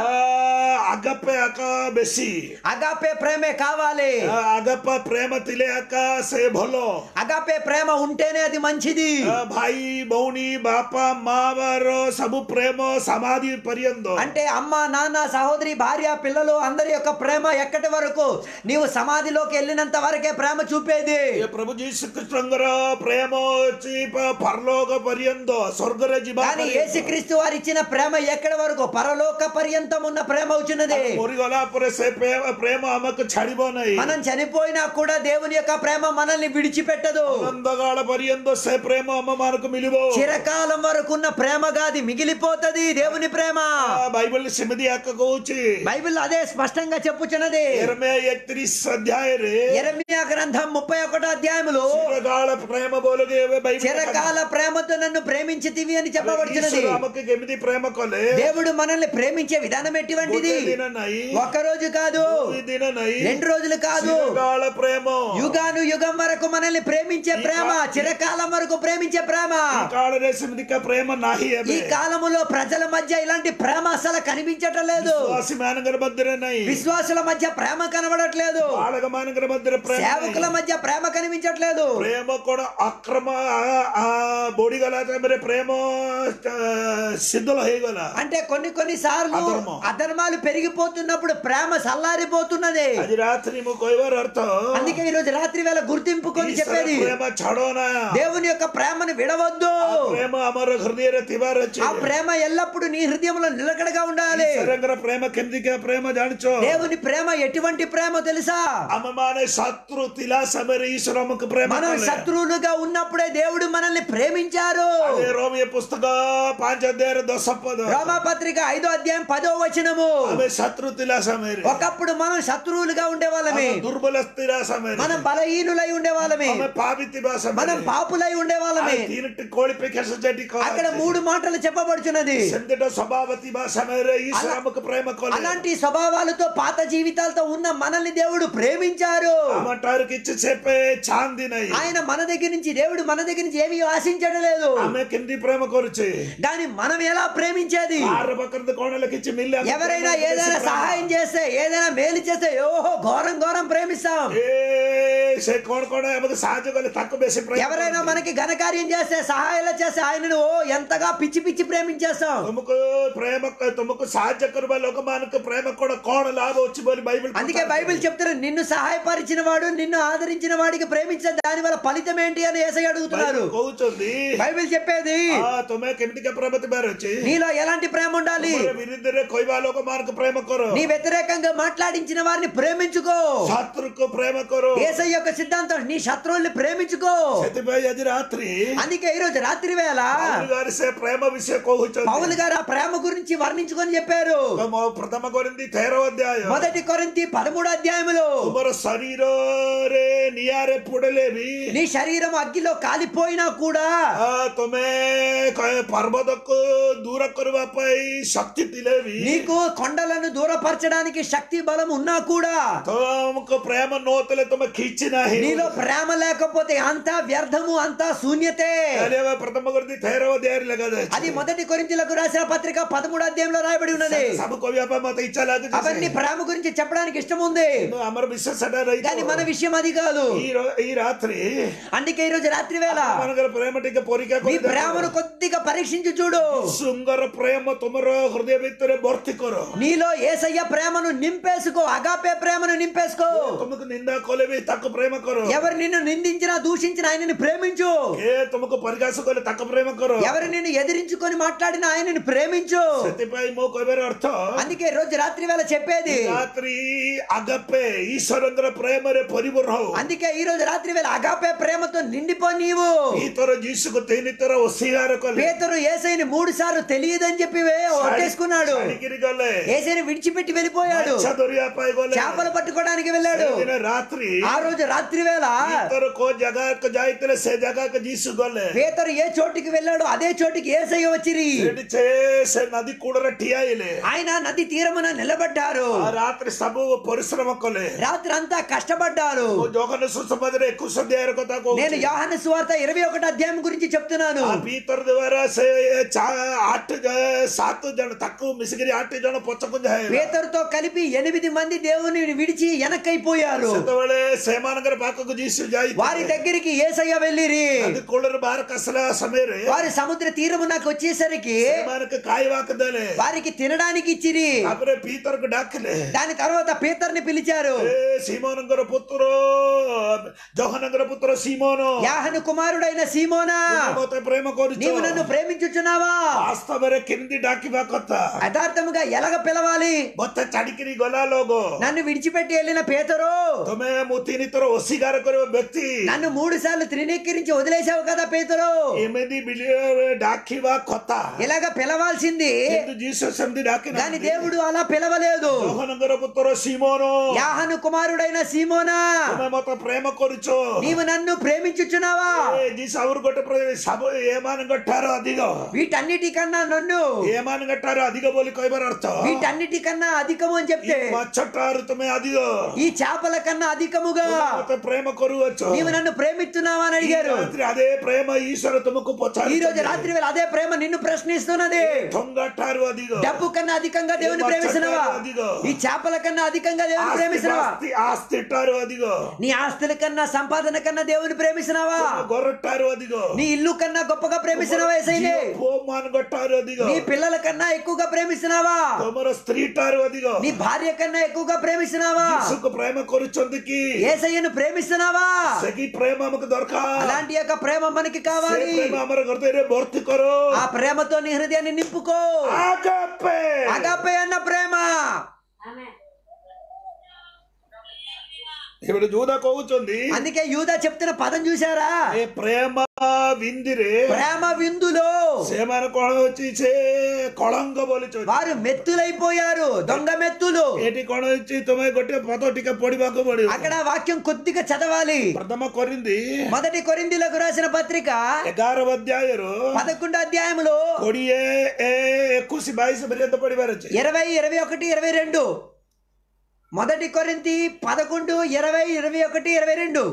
అగపే అక బెసి అగాపే ప్రేమే కావాలి అగప ప్రేమ తిలే అక సే భలో అగాపే ప్రేమ ఉంటేనే అది మంచిది భాయి బౌని బాప మావారో సబు ప్రేమ సమాధి పర్యంతో అంటే అమ్మ నాన్న సహోదరి భార్య పిల్లలు అందరి యొక్క ప్రేమ ఎక్కడి వరకు నీవు సమాధిలోకి వెళ్ళినంత వరకే ప్రేమ చూపేది ప్రభు యేసుక్రీస్తుంగర ప్రేమ వచ్చి పరలోక పర్యంతో స్వర్గర జీవ కానీ యేసుక్రీస్తు వారు ఇచ్చిన ప్రేమ ఎక్కడి వరకు పరలోక పర్యంతం ఉన్న ప్రేమ వచ్చినది ప్రేమ ఆమెకు చడిపోనాయి మనం చనిపోయినా కూడా దేవుని యొక్క ప్రేమ మనల్ని విడిచిపెట్టదు అనంతకాల పర్యంతో సే ప్రేమ అమ్మ మనకు మిలివో చిరకాలం వరకు ఉన్న ప్రేమగా అది మిగిలిపోతది దేవుని ప్రేమ బైబిల్ సిమిది అక్కకోచి బైబిల్ అదే స్పష్టంగా చెప్పుచున్నది ఇరవై एकतीस అధ్యాయ రే యెరెమయా గ్రంథం ముప్పై ఒకటో అధ్యాయములో చిరకాల ప్రేమ బోలుగే బైబిల్ చిరకాల ప్రేమతో నన్ను ప్రేమించితివి అని చెప్పబడుచున్నది ఆమెకు ఎమిది ప్రేమ కొలే దేవుడు మనల్ని ప్రేమించే విధానం ఎటువంటిది ఒక రోజు కాదు రెండు రోజులు కాదు ప్రేమ యుగాను యుగం వరకు మనల్ని ప్రేమించే ప్రేమ చిరకాలం వరకు ప్రేమించే ప్రేమ ప్రేమ నాహి ఈ కాలములో ప్రజల మధ్య ఇలాంటి ప్రేమ అసలు కనిపించటం లేదు విశ్వాసుల మధ్య ప్రేమ కనబడట్లేదు సేవకుల మధ్య ప్రేమ కనిపించట్లేదు ప్రేమ కూడా అక్రమ బోడిగల ప్రేమ సిద్ధులు హేగల అంటే కొన్ని కొన్ని సార్లు అధర్మాలు పెరిగిపోతున్నప్పుడు ప్రేమ సల్లారిపోతున్నది అది రాత్రి అర్థం అందుకే ఈ రోజు రాత్రి వేళ గుర్తింపుకొని చెప్పేది ప్రేమ చడోనా దేవుని యొక్క ప్రేమను విడవద్దు ప్రేమ అమర హృదయ తివార ఆ ప్రేమ ఎల్లప్పుడు నీ హృదయంలో నిలకడగా ఉండాలి ప్రేమ కిందికి ప్రేమ జానచో దేవుని ప్రేమ ఎటువంటి ప్రేమ తెలుసా అమ్మమానే శత్రు తిలా సమర ఈశ్వరముకు ప్రేమ మనం శత్రువులుగా ఉన్నప్పుడే దేవుడు మనల్ని ప్రేమించారు రోమియ పుస్తక పాంచ అధ్యాయ దశ పద రోమా రోమాపత్రిక ఐదో అధ్యాయం పదో వచనము. ఆమె శత్రు తిలా సమేరే ఒకప్పుడు మనం శత్రువులుగా ఉండేవాళ్ళమే, దుర్బల తిలా సమేరే మనం బలహీనులై ఉండేవాళ్ళమే, ఆమె పాపితి భాష మనం పాపులై ఉండేవాళ్ళమే. తీనటి కోడిపై కెసజటి అక్కడ మూడు మాటలు చెప్పబడుచున్నది. సందట స్వభావతి భాష సమేరే ఈశ్వరముకు ప్రేమ కొలే. అలాంటి స్వభావాలతో పాత జీవితాలతో ఉన్న మనల్ని దేవుడు ప్రేమించారు. ఆమెటారుకి ఇచ్చి చెప్పే చాందినై ఆయన మన దగ్గర నుంచి దేవుడు మన దగ్గర నుంచి ఏమీ ఆశించడం లేదు. ఆమె కింది ప్రేమ కొరుచి దాన్ని మనం ఎలా ప్రేమించేది? ఆరు పక్కన కోణలకి ఇచ్చి మిల్లి ఎవరైనా ఏదైనా సహాయం చేస్తే ఏదైనా మేలు చేస్తే ఓహో ఘోరం ఘోరం ప్రేమిస్తాం. కోణ కోణ సహజ తక్కువ బేసి ఎవరైనా మనకి ఘనకార్యం చేస్తే సహాయాలు చేస్తే ఆయనను ఓ ఎంతగా పిచ్చి పిచ్చి ప్రేమించేస్తాం. తుమకు ప్రేమ తుమకు సహాయ కరువ లోకమానకు ప్రేమ కూడా కోణ లాభం వచ్చి పోయి బైబిల్. అందుకే బైబిల్ చెప్తున్నారు, నిన్ను సహాయపరిచిన వాడు నిన్ను ఆదరించిన వాడికి ప్రేమించే దాని వల్ల ఫలితం ఏంటి అని యేసయ్య అడుగుతున్నారు. బైబిల్ చెప్పేది నీలో ఎలాంటి ప్రేమ ఉండాలి? ప్రేమ కొరు నీ వ్యతిరేకంగా మాట్లాడించిన వారిని ప్రేమించుకో. శత్రుకు ప్రేమ కొరు. యేసయ్య యొక్క సిద్ధాంతం నీ శత్రువుల్ని ప్రేమించుకో. రాత్రి అందుకే ఈ రోజు రాత్రి వేళ ప్రేమ విషయం పౌలు గారు ఆ ప్రేమ గురించి వర్ణించుకొని చెప్పారు. ప్రథమ కొరింథీ తెరవ అధ్యాయం మొదటి కొరింథీ పదమూడు అధ్యాయములో శరీరో రే నియారే పుడలేవి నీ శరీరం అగ్గిలో కాలిపోయినా కూడా తొమే పర్వతకు దూర కరువపై శక్తి తిలేవి నీకు కొండలను దూరపరచడానికి శక్తి బలం ఉన్నా కూడా తమకు ప్రేమ నోతలే తమ ఖీచిన నీలో ప్రేమ లేకపోతే అంతా వ్యర్థము అంతా శూన్యతే. ప్రథమ కొరింథీ తెరవ అధ్యాయం కదా అది మొదటి కొరింథీలకు రాసిన పత్రిక పదమూడు అధ్యాయంలో రాయబడి ఉన్నది. అవన్నీ ప్రేమ గురించి చెప్పడానికి ఇష్టం ఉంది అమర విశ్వాస కానీ మన విషయం అది కాదు. ఈ రాత్రి అందుకే ఈ రోజు రాత్రి వేళ ప్రేమ నీ ప్రేమను కొద్దిగా పరీక్షించి చూడు. సుందర ప్రేమ తుమర హృదయ భితరే భర్తీ కరో. నీలో యేసయ్య ప్రేమను నింపేసుకో, అగాపే ప్రేమను నింపేసుకో. తుమకు నిందా కొలవి తక్కువ ప్రేమ కరో. ఎవరు నిన్ను నిందించినా దూషించిన ఆయనని ప్రేమించు. ఏ తుమకు పరిహాసకొలి తక్కువ ప్రేమ కరో. ఎవరు నిన్ను ఎదిరించుకొని మాట్లాడిన ఆయనని ప్రేమించు. సతిపై మో కొబెర అర్థం. అందుకే రోజు రాత్రి వేళ చెప్పేది రాత్రి అగపే ఈశ్వరంద్ర ప్రేమరే పరిపూర్ణం. అందుకే ఈ రోజు రాత్రి వేళ అగాపే ప్రేమతో నిండిపో నీవు. ఈ తర జీసుకు తేనితర ఒసిగార కొలే. పేతురు యేసయ్యని మూడు సార్లు తెలియదని చెప్పి ఒట్టేసుకున్నాడు. యేసయ్యని విడిచిపెట్టి వెళ్ళిపోయాడు. చేపలు పట్టుకోవడానికి వెళ్ళాడు. రాత్రి ఆ రోజు రాత్రి వేళ పేతురు ఏ చోటికి వెళ్ళాడు అదే చోటికి యేసయ్య వచ్చిరి. నది కూడా ఆయన నది తీరమున నిలబడ్డారు. రాత్రి సభ పరిశ్రమ కొలే. రాత్రి అంతా కష్టపడ్డారు. నేను యోహాను సువార్త ఇరవై ఒకటి అధ్యాయం గురించి చెప్తున్నాను. పీతర్ ద్వారా ఆठ सात जन తక్కువ మిసిగిరి ఆठ जन పొచ్చకుంజ పేతురుతో కలిపి ఎనిమిది మంది దేవుని విడిచి వెనకైపోయారు. సెతవలే సేమానగర పాకకు జీసు జాయి వారి దగ్గరికి యేసయ్య వెళ్ళిరి. అది కోళర బార కసల సమేరే వారి సముద్ర తీరమునకు వచ్చేసరికి సేమానకు కాయవాకదలే వారికి తినడానికి ఇచ్చిరి. అపురే పీతరుకు డాకలే. దాని తర్వాత పీతరుని పిలిచారు. ఏ సీమోనగర పుత్రో యోహానగర పుత్ర సీమోను యోహాను కుమారుడైన సీమోనా నీవు ప్రేమ కోరుచు నీవు నన్ను ప్రేమించుచున్నావా? వాస్తవరే కింది డాకి బాకొత్త యథార్థముగా ఎలాగ పిలవాలి? బొత్త చడికిరి గొలాలోగో నన్ను విడిచిపెట్టి వెళ్ళిన పేతురు తొమే ముతినితర ఒసిగార కొరే వ్యక్తి నన్ను మూడు సార్లు త్రినీకరించి వదిలేసావు కదా పేతురు. ఏమేది బిలియ డాకి బాకొత్త ఇలాగ పిలవాల్సింది జీసస్ అంది డాకి కానీ దేవుడు అలా పిలవలేదు. యోహానగర పుత్ర సీమోను యోహాను కుమారుడైన సీమోనా తొమే మొత్త ప్రేమ కోరుచు నీవు నన్ను ప్రేమించుచున్నావా? ఏ జీసస్ అవరు గొట్ట సభ ఏమాన గట్టారో అదిగో వీటన్నిటికన్నా నన్ను ఏమాన గట్టారో అదిగో బోలి కొయ్యబర అర్థం వీటన్నిటికన్నా అధికము అని చెప్తే మచ్చటారు తొమే అదిగో ఈ చేపల కన్నా అధికముగా ప్రేమ కొరువచ్చు నీవు నన్ను ప్రేమిస్తున్నావా అని అడిగారు. అదే ప్రేమ ఈశ్వర తుమకు ఈ రోజు రాత్రి వేళ అదే ప్రేమ నిన్ను ప్రశ్నిస్తున్నది. దొంగటారు అదిగో డబ్బు కన్నా అధికంగా దేవుని ప్రేమిస్తున్నావా? ఈ చేపల కన్నా అధికంగా దేవుని ప్రేమిస్తున్నావా? ఆస్తిటారు అదిగో నీ ఆస్తుల కన్నా సంపాదన కన్నా దేవుని ప్రేమిస్తున్నావా? గొర్రటారు అదిగో నీ ఇల్లు కన్నా గొప్పగా ప్రేమిస్తున్నావా? యేసయ్యనే గొట్టారు అదిగో నీ పిల్లల కన్నా ఎక్కువగా ప్రేమిస్తున్నావా? తమర స్త్రీటారు అదిగో నీ భార్య కన్నా ఎక్కువగా ప్రేమిస్తున్నావా? యేసుకు ప్రేమ కొరుచొందుకి యేసయ్యను ప్రేమిస్తున్నావా? సగి ప్రేమ మనకు దొరకాలి. అలాంటి యొక్క ప్రేమ మనకి కావాలి. ప్రేమ అమర హృదయరే భర్తీ కరో. ఆ ప్రేమతో నీ హృదయాన్ని నింపుకో. అగాపే అగాపే అన్న ప్రేమ. ఆమేన్. ఇప్పుడు యూదా కోగుచుంది. అందుకే యూదా చెప్తున్న పదం చూసారా? ఏ ప్రేమ విందిరే ప్రేమ విందులో సేమన కోణ వచ్చి చే కళంగ బోలి చోచి వారు మెత్తులైపోయారు, దొంగ మెత్తులు. ఏటి కోణ వచ్చి తొమ్మిది గొట్టె పతో టిక పొడిబాకు పొడి అక్కడ వాక్యం కొద్దిగా చదవాలి. ప్రథమ కొరింది మొదటి కొరింథీయులకు రాసిన పత్రిక ఎగారవ అధ్యాయరు పదకొండు అధ్యాయములో కొడియే ఎక్కుసి బాయిస్ పర్యంత పొడివారొచ్చి ఇరవై ఇరవై ఒకటి ఇరవై రెండు మొదటి కొరింథీ పదకొండు ఇరవై ఇరవై ఒకటి ఇరవై రెండు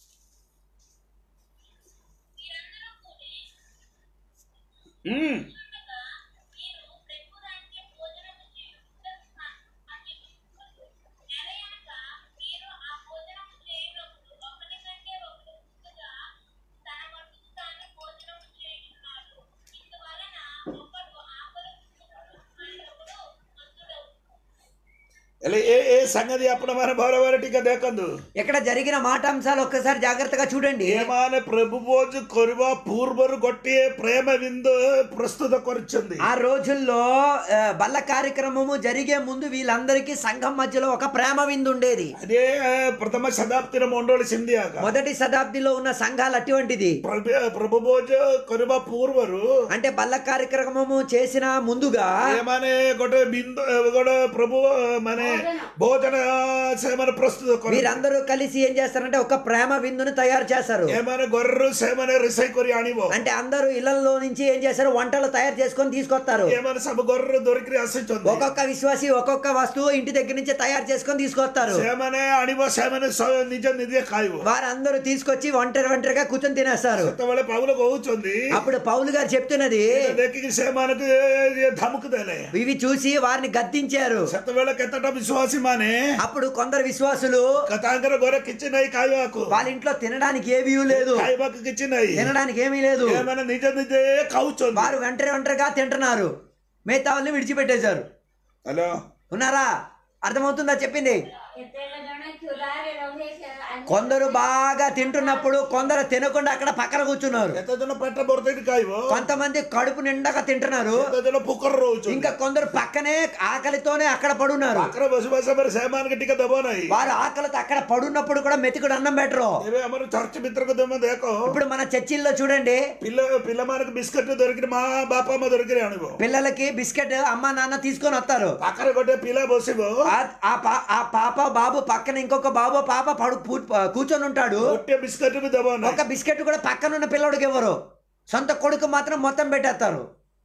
ఏ ఏ సంగతి అప్పుడు మన బౌరవరటిగా దేకందు ఇక్కడ జరిగిన మాటాంశాలు ఒక్కసారి జాగ్రత్తగా చూడండి. ఏమానే ప్రభు భోజు కొరువ పూర్వరు కొట్టి ప్రేమ విందు ప్రస్తుత కొరిచింది. ఆ రోజుల్లో ఆ, బల్ల కార్యక్రమము జరిగే ముందు వీళ్ళందరికీ సంఘం మధ్యలో ఒక ప్రేమ విందు ఉండేది. అదే ప్రథమ శతాబ్దిలో ఉండవలసింది ఆక మొదటి శతాబ్దిలో ఉన్న సంఘాలు అటువంటిది. ప్రభు ప్రభు భోజు కొరువ పూర్వరు అంటే బల్ల కార్యక్రమము చేసిన ముందుగా ఏమానే గొడవ బిందు గొడవ ప్రభు మనే భోజన సేమన ప్రస్తుత కొరి వీరందరూ కలిసి ఏం చేస్తారంటే ఒక ప్రేమ విందును తయారు చేస్తారు. ఏమైనా గొర్రెలు సేమన రిసై కొరి అనివో అంటే అందరూ ఇళ్లలో నుంచి ఏం చేస్తారు, వంటలు తయారు చేసుకొని తీసుకొస్తారు. ఏమైనా సబ గొర్రెలు దొరికి అసించుంది. ఒక్కొక్క విశ్వాసి ఒక్కొక్క వస్తువు ఇంటి దగ్గర నుంచి తయారు చేసుకొని తీసుకొస్తారు. సేమనే అనివో సేమనే నిజ నిజే కాయవు వారందరూ తీసుకొచ్చి ఒంటరి ఒంటరిగా కూర్చొని తినేస్తారు. సెతవేళ పౌలు కూర్చుంది. అప్పుడు పౌలు గారు చెప్తున్నది, దక్కి సేమనకు ధముకుదేలే ఇవి చూసి వారిని గద్దించారు. సెతవేళ కెత్తట విశ్వాసి మానే అప్పుడు కొందరు విశ్వాసులు కథాంకర గొర్రె కిచ్చినాయి కాయవాకు వాళ్ళ ఇంట్లో తినడానికి ఏమీ లేదు, కాయవాకు కిచ్చినాయి తినడానికి ఏమీ లేదు. ఏమైనా నిజ నిజే కావుచుంది. వారు ఒంటరి ఒంటరిగా తింటున్నారు, మిగతా వాళ్ళని విడిచిపెట్టేశారు. హలో ఉన్నారా? అర్థమవుతుందా చెప్పింది? କେତେକ ଜଣ କ୍ଷୁଧାରେ ରହି ଆନି- కొందరు బాగా తింటున్నప్పుడు కొందరు తినకుండా అక్కడ పక్కన కూర్చున్నారు. ఎంతజన పెట్ట బొరతేటి కాయవో కొంతమంది కడుపు నిండగా తింటున్నారు, ఎంతజన పుక్కర రోజు ఇంకా కొందరు పక్కనే ఆకలితోనే అక్కడ పడున్నారు. అక్కడ బసు బస మరి సేమానికి టిక దబోనాయి. వారు ఆకలితో అక్కడ పడున్నప్పుడు కూడా మెతికుడు అన్నం పెట్టరు. ఏవే అమరు చర్చ మిత్రకు దమ్మ దేకో ఇప్పుడు మన చర్చిల్లో చూడండి, పిల్ల పిల్లమానికి బిస్కెట్ దొరికిన మా బాపమ్మ దొరికిన అనుభవం పిల్లలకి బిస్కెట్ అమ్మ నాన్న తీసుకొని వస్తారు. పక్కన కొట్టే పిల్ల బొసిబో ఆ- ఆ పా- ఆ పాప బాబు పక్కన ఇంకొక బాబు పాప పడు పూ- కూర్చొని ఉంటాడు. కొట్టే బిస్కెట్ దబోనాయి. ఒక బిస్కెట్ కూడా పక్కన ఉన్న పిల్లడికి ఇవ్వరు, సొంత కొడుకు మాత్రం మొత్తం పెట్టేస్తారు.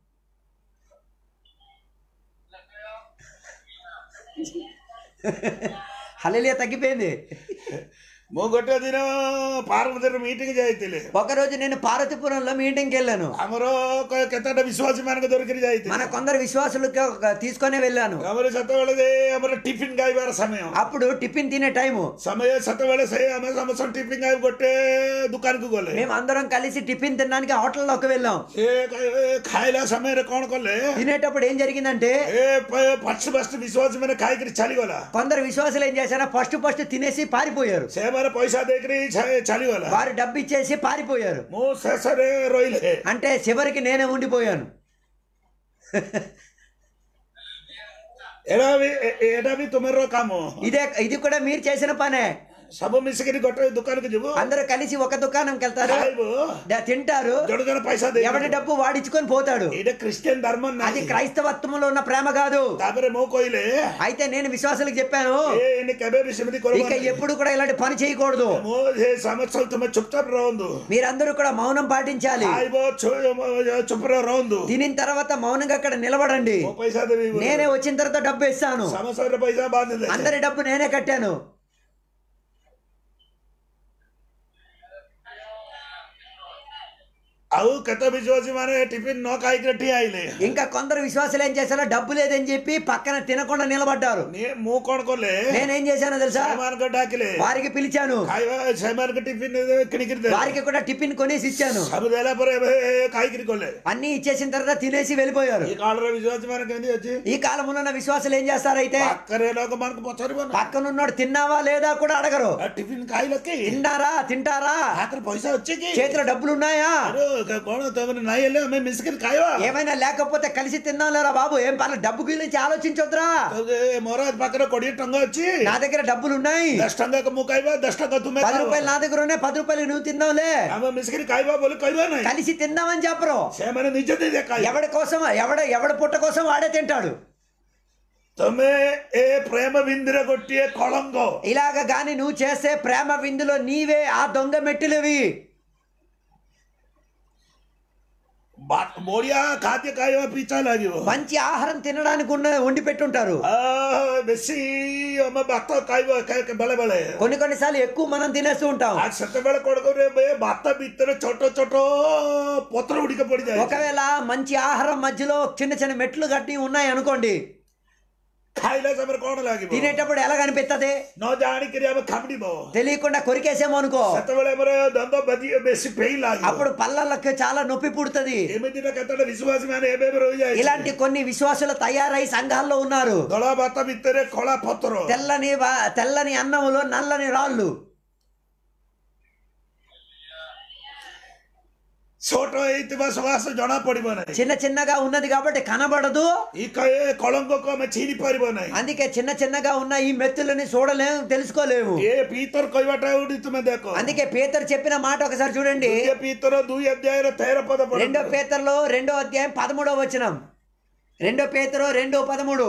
హల్లెలూయా తగ్గిపోయింది. మో గొట్టే దిన పార్వతి మీటింగ్ ଯାଇଥିଲେ. ఒకరోజు నేను పార్వతీపురంలో మీటింగ్కి వెళ్ళాను. ଆମର କେତେଟା ବିଶ୍ୱାସୀ ମାନଙ୍କ ଧରିକିରି ଯାଇଥିଲେ. మన కొందరు విశ్వాసులకు తీసుకొని వెళ్ళాను. ଆମର ସେତେବେଳେ ଆମର ଟିଫିନ୍ ଖାଇବାର ସମୟ. అప్పుడు టిఫిన్ తినే టైము. ସମୟ ସେତେବେଳେ ସେ ଆମେ ସମସ୍ତେ ଟିଫିନ୍ ଖାଇ ଗୋଟେ ଦୋକାନକୁ ଗଲେ. మేము అందరం కలిసి టిఫిన్ తినడానికి హోటల్లోకి వెళ్ళాం. ଏ ଖାଇଲା ସମୟରେ କଣ କଲେ, తినేటప్పుడు ఏం జరిగిందంటే ଏ ଫାଷ୍ଟ ଫାଷ୍ଟ ବିଶ୍ୱାସୀ ମାନେ ଖାଇକିରି ଚାଲିଗଲା. కొందరు విశ్వాసులు ఏం చేశారో ఫస్ట్ ఫస్ట్ తినేసి పారిపోయారు. ସେମାନେ ପଇସା ଦେଇକିରି ଛା- ଚାଲିଗଲା. వారు డబ్బు ఇచ్చేసి పారిపోయారు. ମୁଁ ଶେଷରେ ରହିଲେ. అంటే చివరికి నేనే ఉండిపోయాను. ଏଟା ବି ଏ- ଏଟା ବି ତୁମର କାମ. ఇదే ఇది కూడా మీరు చేసిన పనే. ସବୁ ମିଶିକିରି ଗୋଟେ ଦୋକାନକୁ ଯିବୁ, అందరూ కలిసి ఒక దుకాణంకి వెళ్తారు, ଖାଇବୁ, ద- తింటారు, ଜଣେ ଜଣେ ପଇସା ଦେଇ ఎవరి డబ్బు వాడిచ్చుకొని పోతాడు. ଏଇଟା ଖ୍ରୀଷ୍ଟିଆନ ଧର୍ମ అది ନାହିଁ. క్రైస్తవత్వంలో ఉన్న ప్రేమ కాదు. ତାପରେ ମୁଁ କହିଲେ అయితే నేను విశ్వాసులకు చెప్పాను, ଏ ଏନେ କେବେ ବି ସେମିତି ఇక କରିବ ఎప్పుడు కూడా ఇలాంటి పని చేయకూడదు. ମୁଁ ସେ ସମସ୍ତେ ତୁମେ ଚୁପଚାପ ରହନ୍ତୁ, మీరందరూ కూడా మౌనం పాటించాలి. ଖାଇବ ଚୁପରେ ରହନ୍ତୁ, తినిన తర్వాత మౌనంగా అక్కడ నిలబడండి. ମୋ పైసା ଦେବି, నేనే వచ్చిన తర్వాత డబ్బు ఇస్తాను. ସମସ୍ତଙ୍କର ପଇସା ବାନ୍ଧିଦେ. అందరి డబ్బు నేనే కట్టాను. ଆଉ କେତେ ବିଶ୍ୱାସୀ ମାନେ ଟିଫିନ ନ ଖାଇକିରି ଠିଆ ହେଇଲେ. ఇంకా కొందరు విశ్వాసులు ఏం చేశారో డబ్బు లేదని చెప్పి పక్కన తినకుండా నిలబడ్డారు. నే- ମୁଁ କଣ କଲେ, నేనేం చేశానో తెలుసా, ସେମାନଙ୍କୁ ଡାକିଲେ, వారికి పిలిచాను, ଖାଇବା ସେମାନଙ୍କୁ ଟିଫିନ କିଣିକିରି ଦେଲେ. వారికి కూడా టిఫిన్ కొనేసి ఇచ్చాను. ସବୁ ଦେଲା ପରେ ଏବେ ଖାଇକିରି ଗଲେ. అన్ని ఇచ్చేసిన తర్వాత తినేసి వెళ్ళిపోయారు. ఈ కాలంలో విశ్వాసీ ମାନେ କେମିତି ଅଛି, ఈ కాలంలో ఉన్న విశ్వాసులు ఏం చేస్తారైతే ପାଖରେ ଲୋକମାନଙ୍କୁ పଚାରିବ ନା, పక్కనున్నాడు తిన్నావా లేదా కూడా అడగరు. ଟିଫିନ ଖାଇଲ କି, తింటారా తింటారా, ହାତରେ ପଇସା ଅଛି କି, చేతిలో డబ్బులు ఉన్నాయా, ଆରେ କଣ ତମର ନାଇଁ ହେଲେ ଆମେ ମିଶିକି ଖାଇବା ఏమైనా లేకపోతే కలిసి తిందాం లేరా బాబు, ఏం పర్లేదు, డబ్బు గురించి ఆలోచించొద్దురా. ମୋର ପାଖରେ କୋଡିଏ ଟଙ୍କା ଅଛି, నా దగ్గర డబ్బులు ఉన్నాయి, ଦଶ ଟଙ୍କା ମୁଁ ଖାଇବା, ଦଶ ଟଙ୍କା ତୁମେ పది రూపాయలు నా దగ్గర ఉన్నాయి, పది రూపాయలు నువ్వు తిందాంలే, ଆମେ ମିଶିକି ଖାଇବା ବୋଲି କହିବା ନାହିଁ. కలిసి తిందామని చెప్పరు. ସେମାନେ ନିଜ ନିଜେ ଖାଇବେ. ఎవడి కోసం ఎవడ ఎవడ పుట్ట కోసం వాడే తింటాడు. ତମେ ଏ ପ୍ରେମ ବିନ୍ଦୁରେ ଗୋଟିଏ କଳଙ୍କ. ఇలాగ గాని నువ్వు చేసే ప్రేమ విందులో నీవే ఆ దొంగ మెట్టులవి. ବଢିଆ ଖାଦ୍ୟ ଖାଇବା ପିଛା ଲାଗିବ, మంచి ఆహారం తినడానికి ఉన్న వండి పెట్టుంటారు. ବେଶୀ ଆମେ ଭାତ ଖାଇବ ବେଳେ ବେଳେ, కొన్ని కొన్నిసార్లు ఎక్కువ మనం తినేస్తూ ఉంటాం. ସେତେବେଳେ କଣ କରିବେ, ଭାତ ଭିତରେ ଛୋଟ ଛୋଟ ପତ୍ର ଗୁଡିକ ପଡିଯାଏ. ఒకవేళ మంచి ఆహారం మధ్యలో చిన్న చిన్న మెట్లు కట్టి ఉన్నాయి అనుకోండి, ଖାଇଲା ସମୟରେ କଣ ଲାଗିବ, తినేటప్పుడు ఎలా కనిపిస్తుంది, ନ ଜାଣିକିରି ଆମେ ଖାମିବ, తెలియకుండా కొరికేసేమో అనుకో, ସେତେବେଳେ ଆମର ଦନ୍ତ ବେଶୀ ପେଇ ଲାଗିବ, అప్పుడు పళ్ళకి చాలా నొప్పి పుడుతుంది. ଏମିତିଟା କେତେଟା ବିଶ୍ୱାସୀ ମାନେ ଏବେ ରହିଯାଏ. ఇలాంటి కొన్ని విశ్వాసులు తయారై సంఘాల్లో ఉన్నారు. ଧଳା ଭାତ ଭିତରେ କଳା ପତ୍ର, తెల్లని తెల్లని అన్నములో నల్లని రాళ్ళు. ଛୋଟ ହେଇଥିବା ସକାଶେ ଜଣା ପଡିବ ନାହିଁ, చిన్న చిన్నగా ఉన్నది కాబట్టి కనబడదు. ఈ କଳଙ୍କକୁ ଆମେ ଚିହ୍ନି ପାରିବ ନାହିଁ. అందుకే చిన్న చిన్నగా ఉన్న ఈ మెత్తులని చూడలేము, తెలుసుకోలేము. ఏ పీతర్ କହିବାଟା ଗୋଟେ ତୁମେ ଦେଖ, అందుకే పేతురు చెప్పిన మాట ఒకసారి చూడండి. పీతର ଦୁଇ ଅଧ୍ୟାୟର ତେର ପଦ ପଢ. రెండో పేతురులో రెండో అధ్యాయం పదమూడో వచనం. రెండో పేతురు రెండో పదమూడు.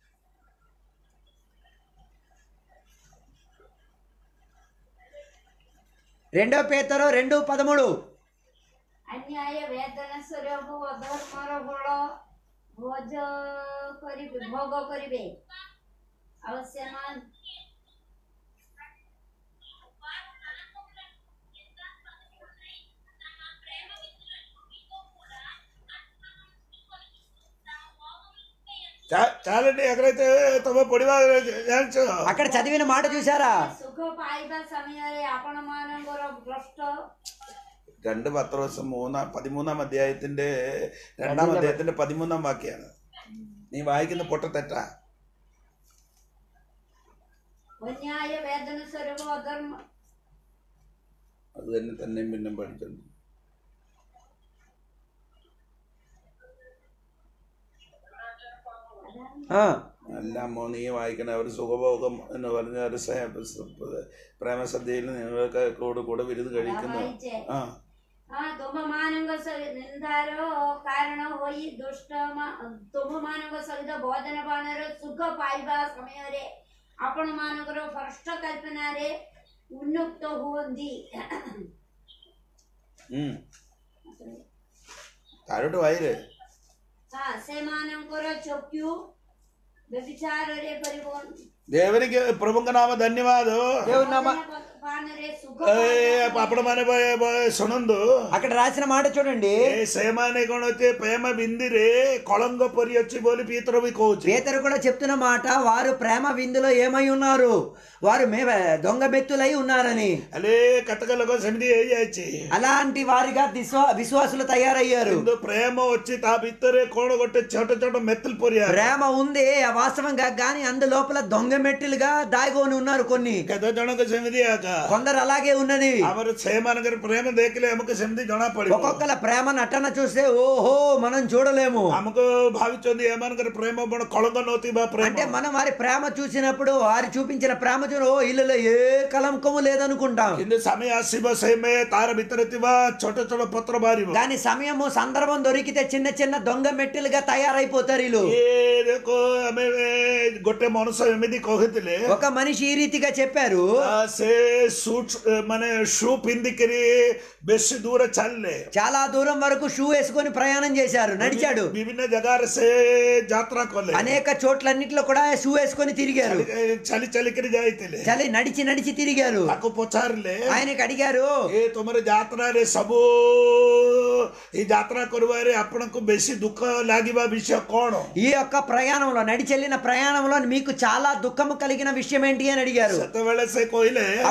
రెండో పేతురు రెండు పదమూడు. अन्याय वेदन स्वरूप अधर्मर फल भोज करिबे भोग करिबे अवश्य చాలండి. ఎక్కడైతే తమ పొడివా అక్కడ చదివిన మాట చూసారా, సుఖ పాయిబా సమయరే అపణ మానంగర భ్రష్ట. രണ്ട് പത്രോസ് മൂന്നാം പതിമൂന്നാം അധ്യായത്തിന്റെ രണ്ടാം അധ്യായത്തിന്റെ പതിമൂന്നാം വാക്യാണ്. നീ വായിക്കുന്ന പൊട്ട തെറ്റാ. അത് തന്നെ തന്നെ പിന്നെ പഠിച്ചു. അല്ല അമ്മോ, നീ വായിക്കണ അവർ സുഖഭോഗം എന്ന് പറഞ്ഞ ഒരു പ്രേമസദ്യയിൽ നിങ്ങൾക്ക് കൂടെ കൂടെ വിരുന്ന് കഴിക്കുന്നു. ആ ତୁମମାନଙ୍କ ସହିତ ନିନ୍ଦାର କାରଣ ହୋଇ ଦୁଷ୍ଟ ତୁମମାନଙ୍କ ସହିତ ଭୋଜନ ପାନର ସୁଖ ପାଇବା ସମୟରେ ଆପଣମାନଙ୍କର ଭ୍ରଷ୍ଟ କଳ୍ପନାରେ ଉନ୍ମୁକ୍ତ ହୁଅନ୍ତି. ତାରଠୁ ଭାଇରେ ସେମାନଙ୍କର ଚକ୍ଷୁ ବ୍ୟଭିଚାରରେ ପରିପୂର୍ଣ୍ଣ. దేవునికి ప్రభుଙ୍କ నామ ధన్యవాଦ. దేవుని నామ ଆପଣ ମାନେ ଶୁଣନ୍ତୁ, అక్కడ రాసిన మాట చూడండి. ସେମାନେ କଣ ଅଛି, ప్రేమ ବିନ୍ଦିରେ କଳଙ୍କ ପରି ଅଛି ବୋଲି పీతరు ବି କହୁଛି. పేతురు కూడా చెప్తున్న మాట, వారు ప్రేమ విందులో ఏమై ఉన్నారు, వారు మే దొంగ బెత్తులై ఉన్నారని. అలే కథక లోక సెమిది ହେଇଯାଇଛି. అలాంటి వారిగా విశ్వాసులు తయారయ్యారు. ప్రేమ వచ్చి తా భిତରେ କଣ ଗୋଟେ ଛୋଟ ଛୋଟ మెత్తలు పొరియా. ప్రేమ ఉంది వాస్తవంగా, గాని అందు లోపల దొంగ మెట్టులుగా దాగోని ఉన్నారు కొన్ని. କେତେ ଜଣକ ସେମିତି ଆକା, కొందరు అలాగే ఉన్నది. ଆମର ସେମାନଙ୍କର ପ୍ରେమ ଦେଖିଲେ ଆମକୁ ସେମିତି ଜଣା ପଡିବ. ఒక్కొక్కల ప్రేమ నటన చూస్తే ఓహో మనం చూడలేము. ଆମକୁ ଭାବିଛନ୍ତି ଏମାନଙ୍କର ପ୍ରେମ ବଡ଼ କଳଙ୍କ ନଥିବା ପ୍ରେమ. అంటే మనం వారి ప్రేమ చూసినప్పుడు, వారి చూపించిన ప్రేమ చూసి ఓ ఇల్లులో ఏ కలంకము లేదనుకుంటాం. କିନ୍ତୁ ସମୟ ଆସିବ, ସେମେ ତାର ଭିତରେ ଥିବା ଛୋଟ ଛୋଟ ପତ୍ର ବାହାରିବ. దాని సమయము సందర్భం దొరికితే చిన్న చిన్న దొంగ మెట్టులుగా తయారైపోతారు వీళ్ళు. ଆମେ ଗୋଟେ ମଣିଷ ଏମିତି କହିଥିଲେ, ఒక మనిషి ఈ రీతిగా చెప్పారు, ସେ ସୁଟ୍ ମାନେ షూ ପିନ୍ଧିକିରି ବେଶୀ ଦୂର ଚାଲିଲେ, చాలా దూరం వరకు షూ వేసుకొని ప్రయాణం చేశారు, నడిచాడు. ବିଭିନ୍ନ ଜାଗାରେ ସେ ଯାତ୍ରା କଲେ, అనేక చోట్లన్నిట్లో కూడా షూ వేసుకొని తిరిగారు. ଚାଲି ଚାଲିକିରି ଯାଇଥିଲେ, చలి నడిచి నడిచి తిరిగారు. ତାକୁ ପଚାରିଲେ, ఆయనకి అడిగారు, ଏ ତୁମର ଯାତ୍ରାରେ ସବୁ ఈ ଯାତ୍ରା କରିବାରେ ଆପଣଙ୍କୁ ବେଶୀ ଦୁଃଖ ଲାଗିବା విషయం କଣ? ఈ యొక్క ప్రయాణంలో నడిచెళ్ళిన ప్రయాణంలో మీకు చాలా దుఃఖము కలిగిన విషయం ఏంటి అని అడిగారు. ସେତେବେଳେ ସେ କହିଲେ, అప్పుడు ఆయన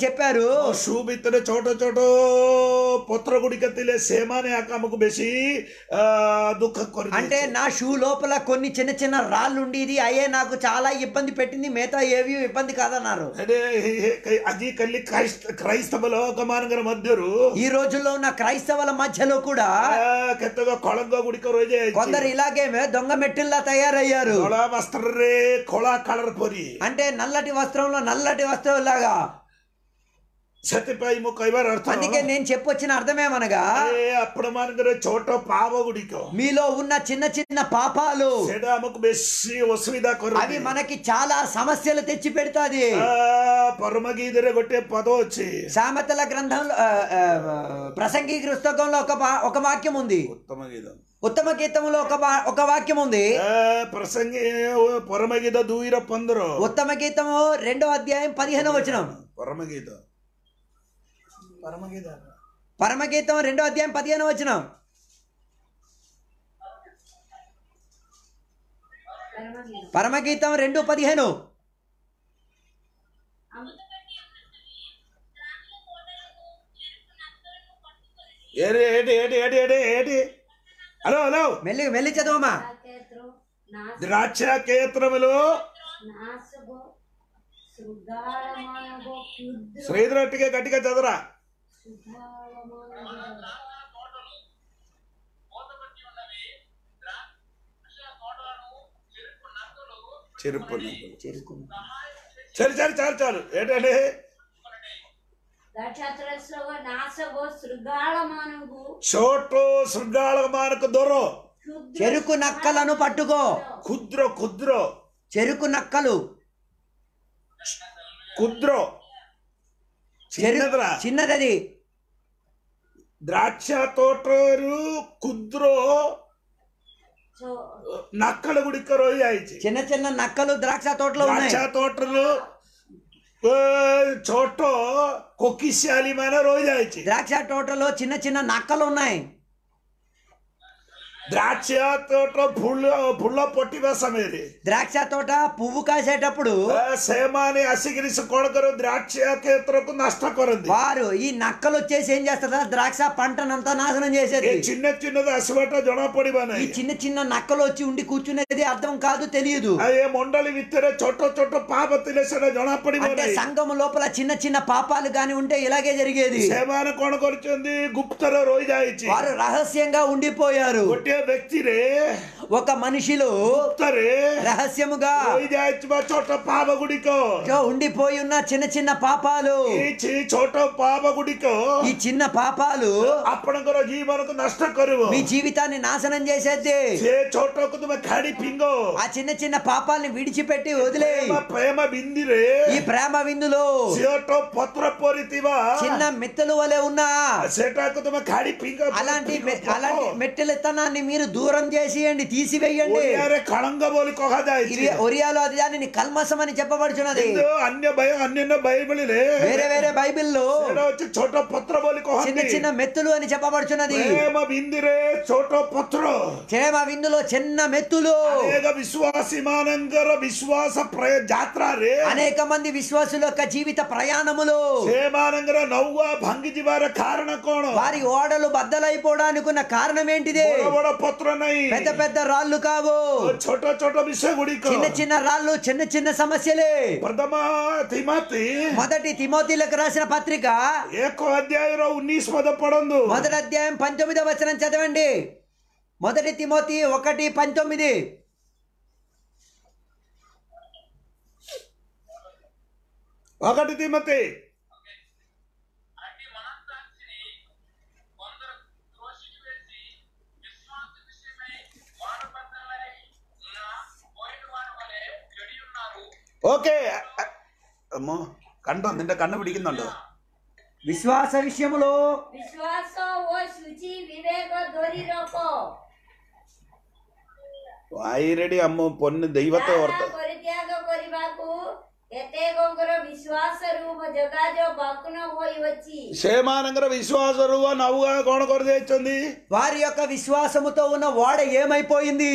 చెప్పారు షూ ଭିତରେ ଛୋଟ ଛୋଟ ପତ୍ର ଗୁଡ଼ିକ ଥିଲେ ସେମାନେ ଆକା ଆମକୁ ବେଶୀ దుఃఖ କରି అంటే నా షూ లోపల కొన్ని చిన్న చిన్న రాళ్ళు ఉండేది అయ్యే నాకు చాలా ఇబ్బంది పెట్టింది మిగతా ఏవి ఇబ్బంది కాదన్నారు ଆଜିକାଲି କ୍ରାଇସ୍ତବ ଲୋକମାନଙ୍କର ମଧ୍ୟରୁ ఈ రోజుల్లో ఉన్న క్రైస్తవుల మధ్యలో కూడా କେତେକ କଳଙ୍କ ଗୁଡ଼ିକ ରହିଯାଇଛି కొందరు ఇలాగే దొంగ మెట్టిల్లా తయారయ్యారు କଳା ବସ୍ତ୍ରରେ କଳା କଲର ପରି అంటే నల్లటి వస్త్రంలో నల్లటి వస్త్రం లాగా ସେଥିପାଇଁ ମୁଁ କହିବାର ଅର୍ଥ అందుకే నేను చెప్పొచ్చిన అర్థమేమనగా ଆପଣ ମାନଙ୍କର ଛୋଟ ପାପ ଗୁଡ଼ିକ మీలో ఉన్న చిన్న చిన్న పాపాలు ସେଟା ଆମକୁ ବେଶୀ ଅସୁବିଧା କରେ అవి మనకి చాలా సమస్యలు తెచ్చి పెడతాది పరమగీతରେ ଗୋଟେ పద ଅଛି సామెతల గ్రంథంలో ప్రసంగి పుస్తకంలో ఒక ఒక వాక్యం ఉంది ఉత్తమ గీతం ఉత్తమ గీతంలో ఒక ఒక వాక్యం ఉంది ప్రసంగి పరమగీత దూర పందరు ఉత్తమ గీతము రెండో అధ్యాయం పదిహేను వచనం పరమగీత పరమగీతం రెండో అధ్యాయం పదిహేను వచనం పరమగీతం రెండు పదిహేను ఏడి ఏడి ఏడి ఏడి ఏడి ఏడి హలో హలో మెల్లి మెల్లి చదవమా ద్రాక్ష కేత్రములో శ్రీధరట్టుగా గట్టిగా చదరా చెరుపు చెరుకు సరే సరే చాలు చాలు ఏంటంటే చోటు శృంగాళమానకు దొరో చెరుకు నక్కలను పట్టుకో కుద్రో కుద్రో చెరుకు నక్కలు కుద్రో చిన్నదిరా చిన్నదది ద్రాక్ష తోటరు కుద్రో నక్కల గుడిక రోజు అయింది చిన్న చిన్న నక్కలు ద్రాక్ష తోటలో ఉన్నాయి ద్రాక్ష తోటలు చోట కొక్కిశాలి మన రోజు అయింది ద్రాక్ష తోటలో చిన్న చిన్న నక్కలు ఉన్నాయి ద్రాక్ష తోట ఫుల్ ఫుల్ల పొట్టివ సమయం ద్రాక్ష తోట పువ్వు కాసేటప్పుడు సేమాని అసిగిరిసి కొడకరు ద్రాక్ష క్షేత్రకు నష్ట కొరంది వారు ఈ నక్కలు వచ్చేసి ఏం చేస్తారా ద్రాక్ష పంటనంతా నాశనం చేసేది చిన్న చిన్నది అసవట జొనపడివన ఈ చిన్న చిన్న నక్కలు వచ్చి ఉండి కూర్చునేది అర్థం కాదు తెలియదు అదే మొండలి విత్తరే చోట చోట పాప తినేసడ జొనపడివన అంటే సంఘం లోపల చిన్న చిన్న పాపాలు గాని ఉంటే ఇలాగే జరిగేది సేమాన కొనకొరిచింది గుప్తర రోజు అయింది వారు రహస్యంగా ఉండిపోయారు వ్యక్తి రే ఒక మనిషిలో రహస్యముగా చోట పాప గుడికో ఉండిపోయి ఉన్న చిన్న చిన్న పాపాలు చోట పాప గుడికో ఈ చిన్న పాపాలు అప్పటికర జీవనకు నష్ట కరువు మీ జీవితాన్ని నాశనం చేసేది చోటకు తుమ ఖాడి పింగో ఆ చిన్న చిన్న పాపాలని విడిచిపెట్టి వదిలే ప్రేమ బిందిరే ఈ ప్రేమ విందులో చోట పత్ర పోరితివా చిన్న మెత్తలు వలె ఉన్నా సేటాకు తుమ ఖాడి పింగో అలాంటి అలాంటి మెట్టెలతనాన్ని మీరు దూరం చేసియండి తీసివేయండి కళంగ బోలి ఇది ఒరియాలో అది దానిని కల్మసం అని చెప్పబడుచున్నది అన్య అన్య బైబిల్ వేరే వేరే బైబిల్లో చోట పత్ర బోలి చిన్న చిన్న మెత్తులు అని చెప్పబడుచున్నది ప్రేమ బిందిరే చోట పత్ర ప్రేమ విందులో చిన్న మెత్తులు అనేక విశ్వాసిమానంగర విశ్వాస జాత్ర రే అనేక మంది విశ్వాసుల యొక్క జీవిత ప్రయాణములు సేమానంగర నవ్వ భంగి జీవార కారణ కోణ వారి ఓడలు బద్దలైపోవడానికి ఉన్న కారణం ఏంటిది పత్ర పెద్ద పెద్ద రాళ్ళు కావు చోట చోట విషయ గుడిక చిన్న చిన్న రాళ్ళు చిన్న చిన్న సమస్యలే ప్రథమ తిమోతి మొదటి తిమోతిలకు రాసిన పత్రిక ఏకో అధ్యాయం ఉన్నీస్ పద పడందు మొదటి అధ్యాయం పంతొమ్మిదవ వచనం చదవండి మొదటి తిమోతి ఒకటి పంతొమ్మిది ఒకటి తిమోతి ఓకే అమ్మో కంట నిండా కన్ను పిడికిందండు విశ్వాస విషయములో విశ్వాస ఓ శుచి వివేక దొరి రోకో ఆయిరెడి అమ్మ పొన్ను దైవతో వర్త పరిత్యాగ కొరిబాకు ఎతేగోంగర విశ్వాಸ ರೂಪ ಜಗಾಜೋ ಬಾಕುನ ಹೋಯಿ వచ్చి సేమానంగర విశ్వాస రూప నవ్వుగా కోణ కొరదేస్తుంది వారి యొక్క విశ్వాసముతో ఉన్న ఓడ ఏమైపోయింది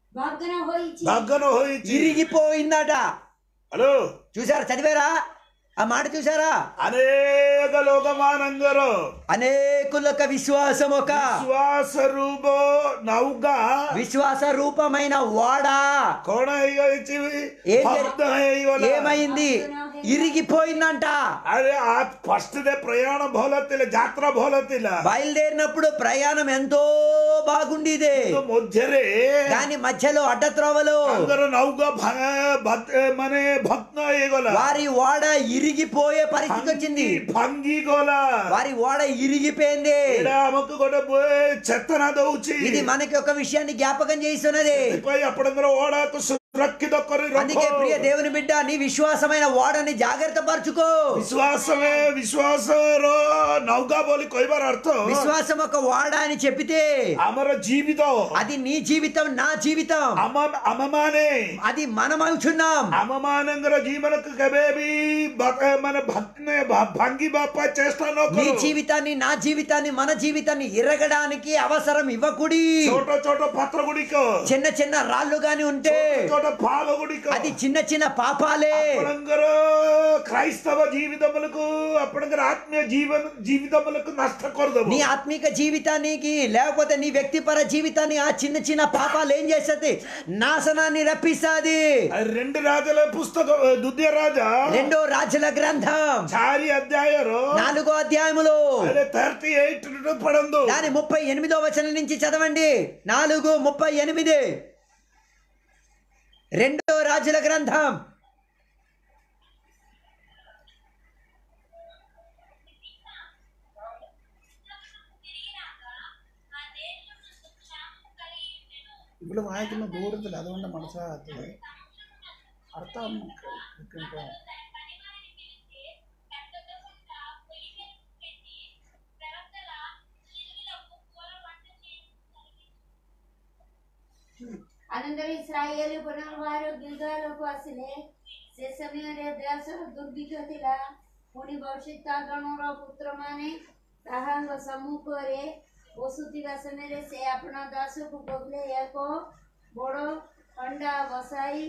భగ్న హోయిచి భగ్న హోయిచి ఇరిగిపోయిందట హలో చూసారా చదివారా ఆ మాట చూసారా? అనేక లోకమానంగరు అనేకులకు విశ్వాసం ఒక విశ్వాస రూపో నౌగా విశ్వాస రూపమైన ఓడ కోణ ఏం జరి- ఏమైంది? ఇరిగిపోయిందంట. అరే ఆ ఫస్ట్ డే ప్రయాణం భోలతిల జాత్ర భోలతిల బయలుదేరినప్పుడు ప్రయాణం ఎంతో బాగుండేది. మధ్యరే దాని మధ్యలో అడ్డత్రోవలు అందరూ నౌగా మనే భక్త వారి ఓడ ఇరిగిపోయే పరిస్థితి వచ్చింది. భంగిగోల వారి ఓడ ఇరిగిపోయింది. అమ్మకు కూడా చెత్తన దౌచి ఇది మనకి ఒక విషయాన్ని జ్ఞాపకం చేస్తున్నది. అప్పుడందరూ ఓడకు సురక్షిత అందుకే ప్రియ దేవుని బిడ్డ, నీ విశ్వాసమైన ఓడని జాగ్రత్త పరచుకో. విశ్వాసమే విశ్వాస నౌగా బోలి కొయ్యబార్ అర్థం విశ్వాసం ఒక ఓడ అని చెప్పితే అమర జీవితం అది నీ జీవితం, నా జీవితం. అమమానే అది మనం అవుతున్నాం. అమమానంగర జీవనకు కబేబీ మన భక్తి భంగి బాప చేస్తాను. నీ జీవితాన్ని, నా జీవితాన్ని, మన జీవితాన్ని ఇరగడానికి అవసరం ఇవ్వకుడి. చోట చోట పత్ర గుడికో చిన్న చిన్న రాళ్ళు గాని ఉంటే పాప గుడికో అది చిన్న చిన్న పాపాలే. అప్పుడంగరో క్రైస్తవ జీవితములకు అప్పుడంగర ఆత్మీయ జీవన జీవితములకు నష్టకూడదు. నీ ఆత్మిక జీవితానికి లేకపోతే నీ వ్యక్తిపర జీవితాన్ని ఆ చిన్న చిన్న పాపాలు ఏం చేస్తుంది? నాశనాన్ని రప్పిస్తాది. రెండు రాజుల పుస్తకం దుద్య రాజా రెండో రాజుల గ్రంథం చారి అధ్యాయరు నాలుగో అధ్యాయములు థర్టీ ఎయిట్ పడందు దాని ముప్పై ఎనిమిదో వచనం నుంచి చదవండి. నాలుగు ముప్పై ఎనిమిది రెండో రాజుల గ్రంథం. ఇప్పుడు వాయికిన దూరదు అదొండ మనసా అర్థం अनंतर इस्राएल पुनर्वार गिलगालକୁ ଆସିଲେ। ସେ ସମୟରେ ଦେଶର ଦୁର୍ଭିକ୍ଷ ଥିଲା। ପୁଣି ବର୍ଷିତା ଗଣର ପୁତ୍ରମାନେ ତାହାଙ୍କ ସମ୍ମୁଖରେ ବସୁଥିବା ସମୟରେ ସେ ଆପଣ ଦାସକୁ କହିଲେ, ଏକ ବଡ଼ ଖଣ୍ଡା ବସାଇ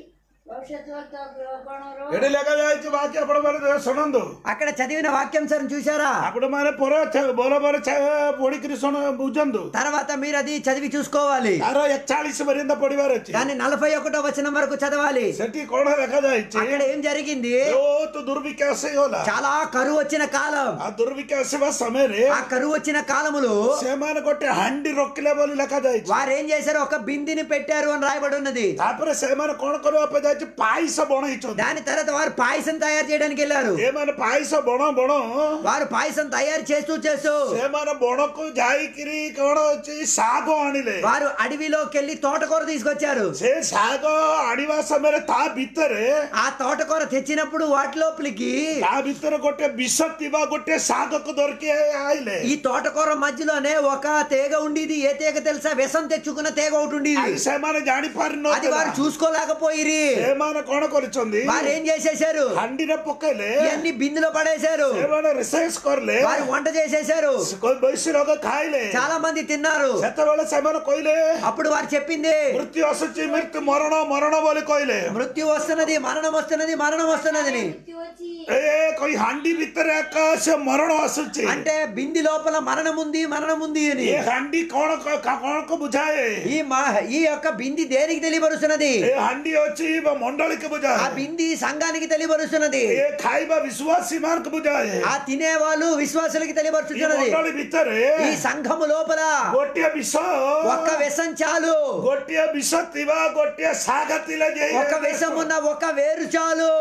అక్కడ చదివిన వాక్యం సార్ చూసారా? అప్పుడు మన పొర బోల బోల పొడికి బుజ్జందు తర్వాత మీరు అది చదివి చూసుకోవాలి. ఎక్చాళీస్ మరింత పొడివారు దాన్ని నలభై ఒకటో వచనం వరకు చదవాలి. సెట్టి కోణ అక్కడ ఏం జరిగింది? దుర్వికాస చాలా కరువు వచ్చిన కాలం. ఆ దుర్వికాస సమୟରେ ఆ కరువు వచ్చిన కాలములో సేమాన కొట్టే హండి రొక్కిలే బోలి లెక్క వారు ఏం చేశారు? ఒక బిందిని పెట్టారు అని రాయబడి ఉన్నది. తాపరే సేమాన కోణ కొన పాయస బొణ ఇచ్చు. దాని తర్వాత వారు పాయసం తయారు చేయడానికి వెళ్ళారు. ఏమైనా పాయస బొణ బొణ వారు పాయసం తయారు చేస్తూ చేస్తూ ఏమైనా బొణకు జాయికిరి కోణ వచ్చి సాగో అనిలే. వారు అడవిలోకి వెళ్ళి తోటకూర తీసుకొచ్చారు. సే సాగో అడివా సమୟରେ తా బిత్తరే ఆ తోటకూర తెచ్చినప్పుడు వాటి లోపలికి తా బిత్తర కొట్టే బిస తివా కొట్టే సాగకు దొరికి ఆయిలే. ఈ తోటకూర మధ్యలోనే ఒక తీగ ఉండేది. ఏ తీగ తెలుసా? విషం తెచ్చుకున్న తీగ ఒకటి ఉండేది. సేమాన జాడిపారినో అది వారు చూసుకోలేకపోయిరి. సేమాన కోణ కొరిచింది. వారు ఏం చేసేశారు? హండిన పొక్కలే అన్ని బిందులో పడేశారు. సేమాన రిసైస్ కొర్లే వారు వంట చేసేశారు. బయసులోగా కాయలే చాలా మంది తిన్నారు. సెతవేళ సేమాన కొయిలే. అప్పుడు వారు చెప్పింది, మృత్యు అసుచి మృత్యు మరణ మరణ బోలి కొయిలే. మృత్యు వస్తున్నది, మరణం వస్తున్నది, మరణం వస్తున్నది. ఏ కొయి హండి బిత్తరే ఆకాశ మరణ అసుచి అంటే బింది లోపల మరణం ఉంది, మరణం ఉంది అని. ఏ హండి కోణ కోణకు బుజాయే. ఈ ఈ యొక్క బింది దేనికి తెలియబరుస్తున్నది? ఏ హండి వచ్చి మండలికి బుజాయే. ఆ బింది సంఘానికి తెలియబరుస్తున్నది. ఏ ఖాయిబా విశ్వాసి మార్కు బుజాయే. ఆ తినే వాళ్ళు విశ్వాసులకి తెలియబరుస్తున్నది. మండలి బిత్తరే ఈ సంఘము లోపల గొట్టియ విష ఒక్క విషం చాలు. గొట్టియ విష తివా గొట్టియ సాగతిల జయ. ఒక విషం ఉన్న ఒక వేరు చాలు.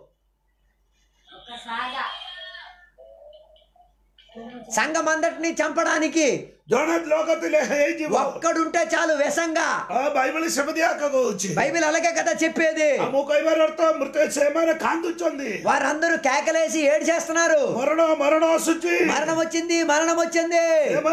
సంఘం అందరిని చంపడానికి ఒక్కడుంటే చాలు విషంగా. బైబిల్ బైబిల్ అలాగే కదా చెప్పేది. వారందరూ కేకలేసి ఏడు చేస్తున్నారు. మరణం మరణం మరణం వచ్చింది, మరణం వచ్చింది.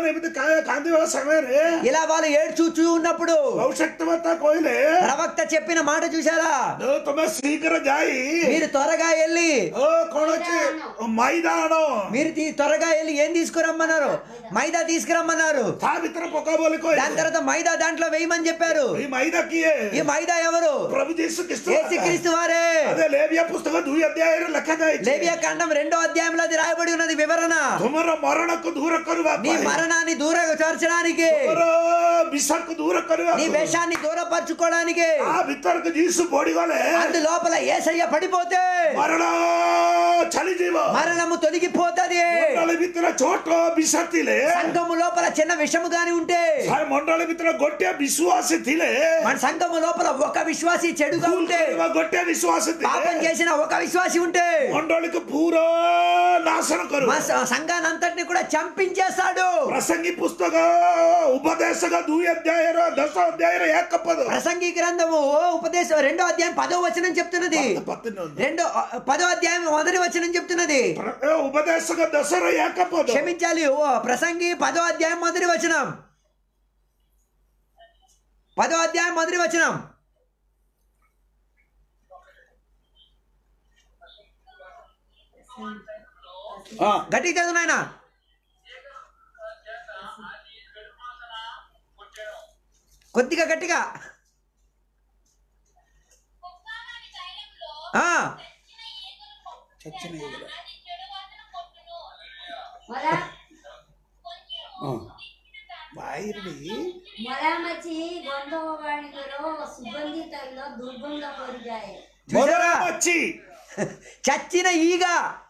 ఇలా వాళ్ళు ఏడు చూచూ ఉన్నప్పుడు ప్రవక్త చెప్పిన మాట చూసారా? శీఘ్ర జాయి మీరు త్వరగా వెళ్ళి మైదానం మీరు త్వరగా వెళ్ళి ఏం తీసుకురమ్మన్నారు? మైదా తీసుకురమ్మన్నారు. అన్నారు. తా వితర పొక బోలి కోయి దాని తర్వాత మైదా దాంట్లో వేయమని చెప్పారు. ఈ మైదా కియే ఈ మైదా ఎవరు? ప్రభు యేసుక్రీస్తు యేసుక్రీస్తు వారే. అదే లేవియా పుస్తకం ଦୁଇ అధ్యాయం లెక్క దాయి లేవియా కాండం రెండో అధ్యాయంలో అది రాయబడి ఉన్నది వివరణ. తుమర మరణకు దూర కరువా నీ మరణాన్ని దూరం చేర్చడానికి, తుమర విషకు దూర కరువా నీ విషాన్ని దూరపరచుకోవడానికి. ఆ వితరకు జీసు పొడిగలే అందు లోపల యేసయ్య పడిపోతే మరణ చలి జీవ మరణము తొలగిపోతది. మండలి వితర చోట విషతిలే సంఘము లోపల చిన్న విషము గాని ఉంటే, మండలి వితర గొట్టె విశ్వాసి తిలే మన సంఘము లోపల ఒక విశ్వాసి చెడుగా ఉంటే, గొట్టె విశ్వాసి పాపం చేసిన ఒక విశ్వాసి ఉంటే మండలికి పూరా నాశనం కరు మా సంఘాన్ని అంతటిని కూడా చంపించేస్తాడు. ప్రసంగి పుస్తక ఉపదేశక ଦୁଇ అధ్యాయం దశ అధ్యాయం ఏకపద ప్రసంగి గ్రంథము ఉపదేశం రెండో అధ్యాయం పదో వచనం చెప్తున్నది. రెండో పదో అధ్యాయం మొదటి వచనం చెప్తున్నది. ఉపదేశక దశర ఏకపద క్షమించాలి, ఓ ప్రసంగి పదో అధ్యాయం మొదటి వచనం. పదో అధ్యాయం మొదటి వచనం. గట్టి చదువు నాయనా. కొద్దిగా గట్టిగా. మొలమచ్చి గొంధవాణి సుగంధి తైల దుర్గంధ కొరిజాయి. మొలమచ్చి చచ్చిన ఈగ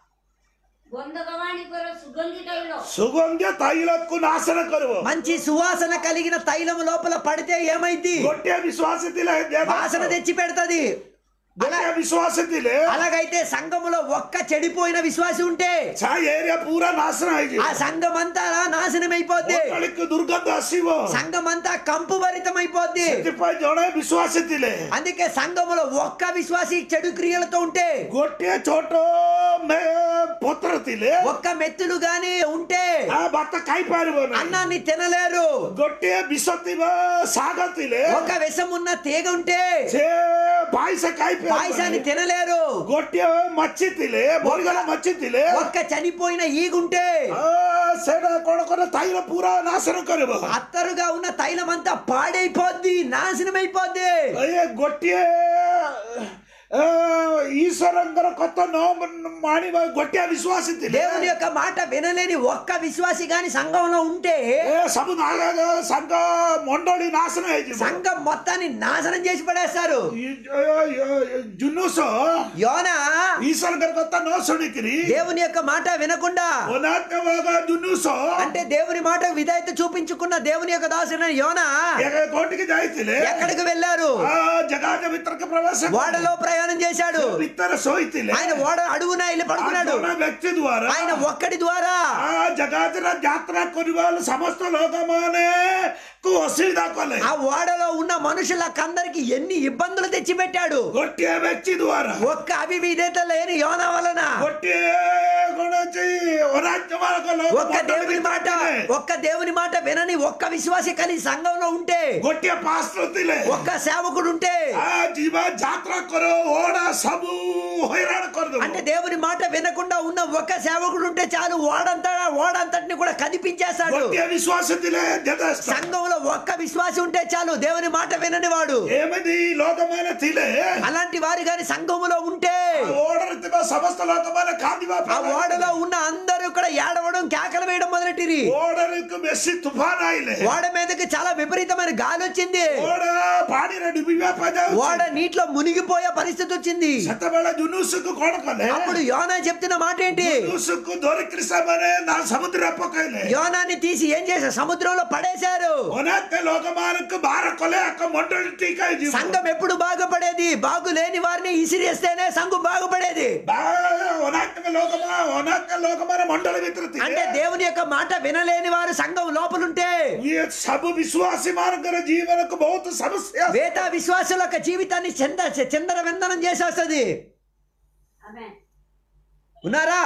సుగంధ తైలకు నాశన కరువు. మంచి సువాసన కలిగిన తైలము లోపల పడితే ఏమైంది? గొట్టె విశ్వాసతిలే వాసన తెచ్చి పెడతది. విశ్వాసతిలే అలాగైతే సంఘములో ఒక్క చెడిపోయిన విశ్వాసి ఉంటే ఏరియా పూరా నాశనం అయ్యి ఆ సంఘం అంతా నాశనం అయిపోద్ది. దుర్గంధ సంఘం అంతా కంపు భరితం అయిపోద్ది. విశ్వాసతిలే అందుకే సంఘములో ఒక్క విశ్వాసి చెడు క్రియలతో ఉంటే, గొట్టె చోట పొత్రతిలే ఒక్క మెత్తులు గాని ఉంటే భర్త కాయిపారు అన్నాన్ని తినలేరు. గొట్టె విసతి సాగతిలే ఒక విషమున్న తీగ ఉంటే పాయస కాయిప పాయసాన్ని తినలేరు. గొట్టె మచ్చితిలే బొరిగల మచ్చితిలే ఒక్క చనిపోయిన ఈగుంటే కొడుకున్న తైల పూరా నాశనం కరువు. అత్తరుగా ఉన్న తైలం అంతా పాడైపోద్ది, నాశనం అయిపోద్ది. గొట్టె ఈశ్వరంగర కొత్త మాణి గొట్టె విశ్వాసి దేవుని యొక్క మాట వినలేని ఒక్క విశ్వాసి గాని సంఘంలో ఉంటే సబు సంఘ మొండలి నాశనం అయింది. సంఘం మొత్తాన్ని నాశనం చేసి పడేస్తారు. జున్నూసు యోనా ఈశ్వరంగర కొత్త నోసుడికి దేవుని యొక్క మాట వినకుండా జున్నూసు అంటే దేవుని మాట విధేయత చూపించుకున్న దేవుని యొక్క దాసుడైన యోనా కోటికి జాయితిలే ఎక్కడికి వెళ్ళారు? జగాజ వితరక ప్రవేశం ఓడలో ప్రయాణం చేశాడు. ఆయన ఓడ అడుగున వెళ్ళి పడుకున్నాడు. వ్యక్తి ద్వారా ఆయన ఒక్కడి ద్వారా జగాజన యాత్ర కొన్ని వాళ్ళు సమస్త లోకమానే ఆ ఓడలో ఉన్న మనుషులకందరికి ఎన్ని ఇబ్బందులు తెచ్చి పెట్టాడు. గొట్టె వ్యక్తి ద్వారా ఒక్క అవిధేయత లేని యోనా వలన ఒక్క దేవుని మాట ఒక్క దేవుని మాట వినని ఒక్క విశ్వాసి కలిసి సంఘంలో ఉంటే, గొట్టె పాస్త్రతిలే ఒక్క సేవకుడు ఉంటే జాత్ర కొరో ఓడ సబు హైరాణ కొరదు. అంటే దేవుని మాట వినకుండా ఉన్న ఒక్క సేవకుడు ఉంటే చాలు, ఓడంతా ఓడంతటిని కూడా కదిపించేస్తాడు. విశ్వాసతిలే సంఘంలో ఒక్క విశ్వాసి ఉంటే చాలు, దేవుని మాట వినని వాడు. ఏమది లోకమైన తిలే అలాంటి వారి గాని సంఘములో ఉంటే సమస్త లోకమైన ఆ ఓడలో ఉన్న అందరూ కూడా ఏడవడం, కేకలు వేయడం మొదలెట్టిరి. ఓడలకు మెస్సి తుఫాన్ ఆయిలే ఓడ మీదకి చాలా విపరీతమైన గాలి వచ్చింది. ఓడ పాడిన ఓడ నీటిలో మునిగిపోయే పరిస్థితి వచ్చింది. అప్పుడు యోనా చెప్తున్న మాట ఏంటి? యోనాని తీసి ఏం చేశారు? సముద్రంలో పడేశారు. సంఘం ఎప్పుడు బాగుపడేది? బాగులేని వారిని ఇసిరేస్తేనే సంఘం బాగుపడేది. అంటే దేవుని యొక్క మాట వినలేని వారు సంఘం లోపలుంటే విశ్వాసి మార్గ జీవనకు బహుత సమస్య. వేట విశ్వాసుల యొక్క జీవితాన్ని చంద చందర విందనం చేసేస్తుంది. ఉన్నారా?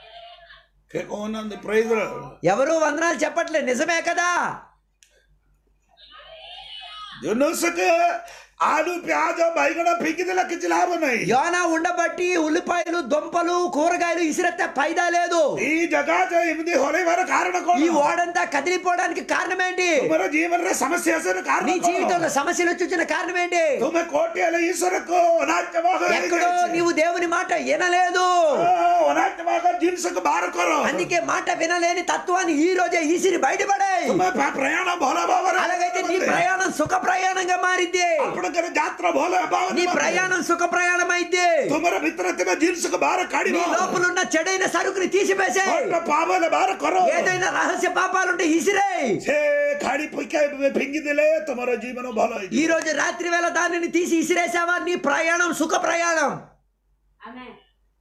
ఎవరు వందనాలు చెప్పట్లేదు, నిజమే కదా? ఆలు ప్యాజ్ బైగణ ఫింగిదిల కిచి లాభం నహీ యోనా ఉండబట్టి ఉల్లిపాయలు దుంపలు కూరగాయలు ఇసిరెత్తే ఫైదా లేదు. ఈ జగత్ ఎమిది హోలేవర కారణం కోణ ఈ ఓడంతా కదిలిపోవడానికి కారణం ఏంటి? తుమర జీవన సమస్య అసలు కారణం నీ జీవితంలో సమస్యలు వచ్చిన కారణం ఏంటి? తుమ కోటి అల ఈశ్వరకు అనాత్మవాగ ఎక్కడో నీవు దేవుని మాట వినలేదు. అనాత్మవాగ జీన్సకు బారకోరు అందుకే మాట వినలేని తత్వాన్ని ఈ రోజే ఈసిరి బయటపడాయి. తుమ ప్రయాణం భోలా బాబా అలాగైతే నీ ప్రయాణం సుఖ ప్రయాణంగా మారింది. యాత్ర భోలా బాబా నీ ప్రయాణం సుఖ ప్రయాణం అయితే తుమర మిత్రతమ జీన్సకు బార కాడి నీ లోపల ఉన్న చెడైన సరుకుని తీసివేసే. పాపాల బార కొరో ఏదైనా రహస్య పాపాలుంటే ఇసిరేయ్. సే ఖాడి పుక్కే పింగిదిలే తుమర జీవన భోలా. ఈ రోజు రాత్రి వేళ దానిని తీసి ఇసిరేసావా, నీ ప్రయాణం సుఖ ప్రయాణం. ఆమేన్.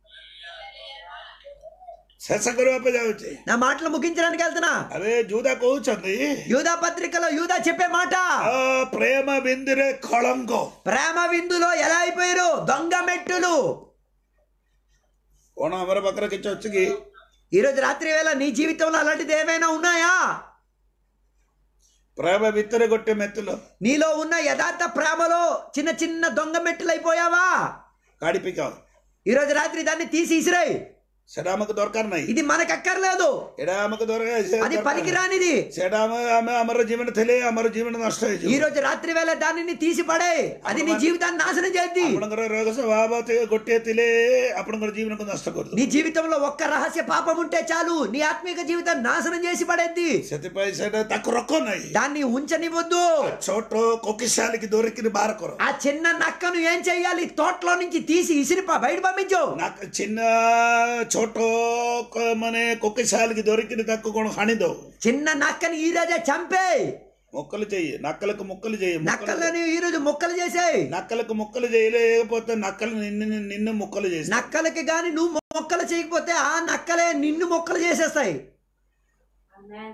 శేష కరువప జావుచి నా మాటలు ముగించడానికి వెళ్తున్నా. అరే జూదా కోచండి యూదా పత్రికలో యూదా చెప్పే మాట, ప్రేమ బిందురే కళంకో. ప్రేమ విందులో ఎలా అయిపోయారు? దొంగ మెట్టులు. ఓణ అమర పక్కన వచ్చి ఈ రోజు రాత్రి వేళ నీ జీవితంలో అలాంటిది ఏమైనా ఉన్నాయా? ప్రేమ బిత్తర కొట్టే మెత్తులు నీలో ఉన్న యథార్థ ప్రేమలో చిన్న చిన్న దొంగ మెట్టులు అయిపోయావా? కాడిపిక ఈ రోజు రాత్రి దాన్ని తీసి ఇసిరాయి. సెడా ఆమెకు దొరకరు నై. ఇది మనకు అక్కర్లేదు. ఎడా ఆమెకు దొరక అది పనికిరానిది. సెడా ఆమె అమర జీవన తెలియ అమర జీవన నష్ట. ఈ రోజు రాత్రి వేళ దానిని తీసి పడే. అది నీ జీవితాన్ని నాశనం చేద్ది. ଆପଣଙ୍କର ରୋଗ ସ୍ୱଭାବ ଗୋଟିଏ ଥିଲେ ଆପଣଙ୍କର ଜୀବନକୁ ନଷ୍ଟ କରିଦେବ. నీ జీవితంలో ఒక్క రహస్య పాపం ఉంటే చాలు, నీ ఆత్మీయ జీవితాన్ని నాశనం చేసి పడేద్ది. ସେଥିପାଇଁ ସେଟା ତାକୁ ରଖ ନାହିଁ. దాన్ని ఉంచనివ్వద్దు. ଛୋଟ କୋକିଶାଲିକି ଦୌଡ଼ିକିରି ବାହାର କର. ఆ చిన్న నక్కను ఏం చెయ్యాలి? తోటలో నుంచి తీసి ఇసిరి ప- బయట పంపించు. చిన్న ଛୋଟ ମାନେ କୋକିଶାଲିକି ଦୌଡ଼ିକିରି ତାକୁ କଣ ହାଣିଦଉ. చిన్న నక్కని ఈ రోజే చంపే. మొక్కలు చెయ్యి, నక్కలకు మొక్కలు చెయ్యి. నక్కలని ఈ రోజు ముక్కలు చేసేయి. నక్కలకు మొక్కలు చేయలేకపోతే నక్కలు నిన్ను నిన్ను మొక్కలు చేసి నక్కలకి గాని నువ్వు మొక్కలు చేయకపోతే ఆ నక్కలే నిన్ను మొక్కలు చేసేస్తాయి. ఆమేన్.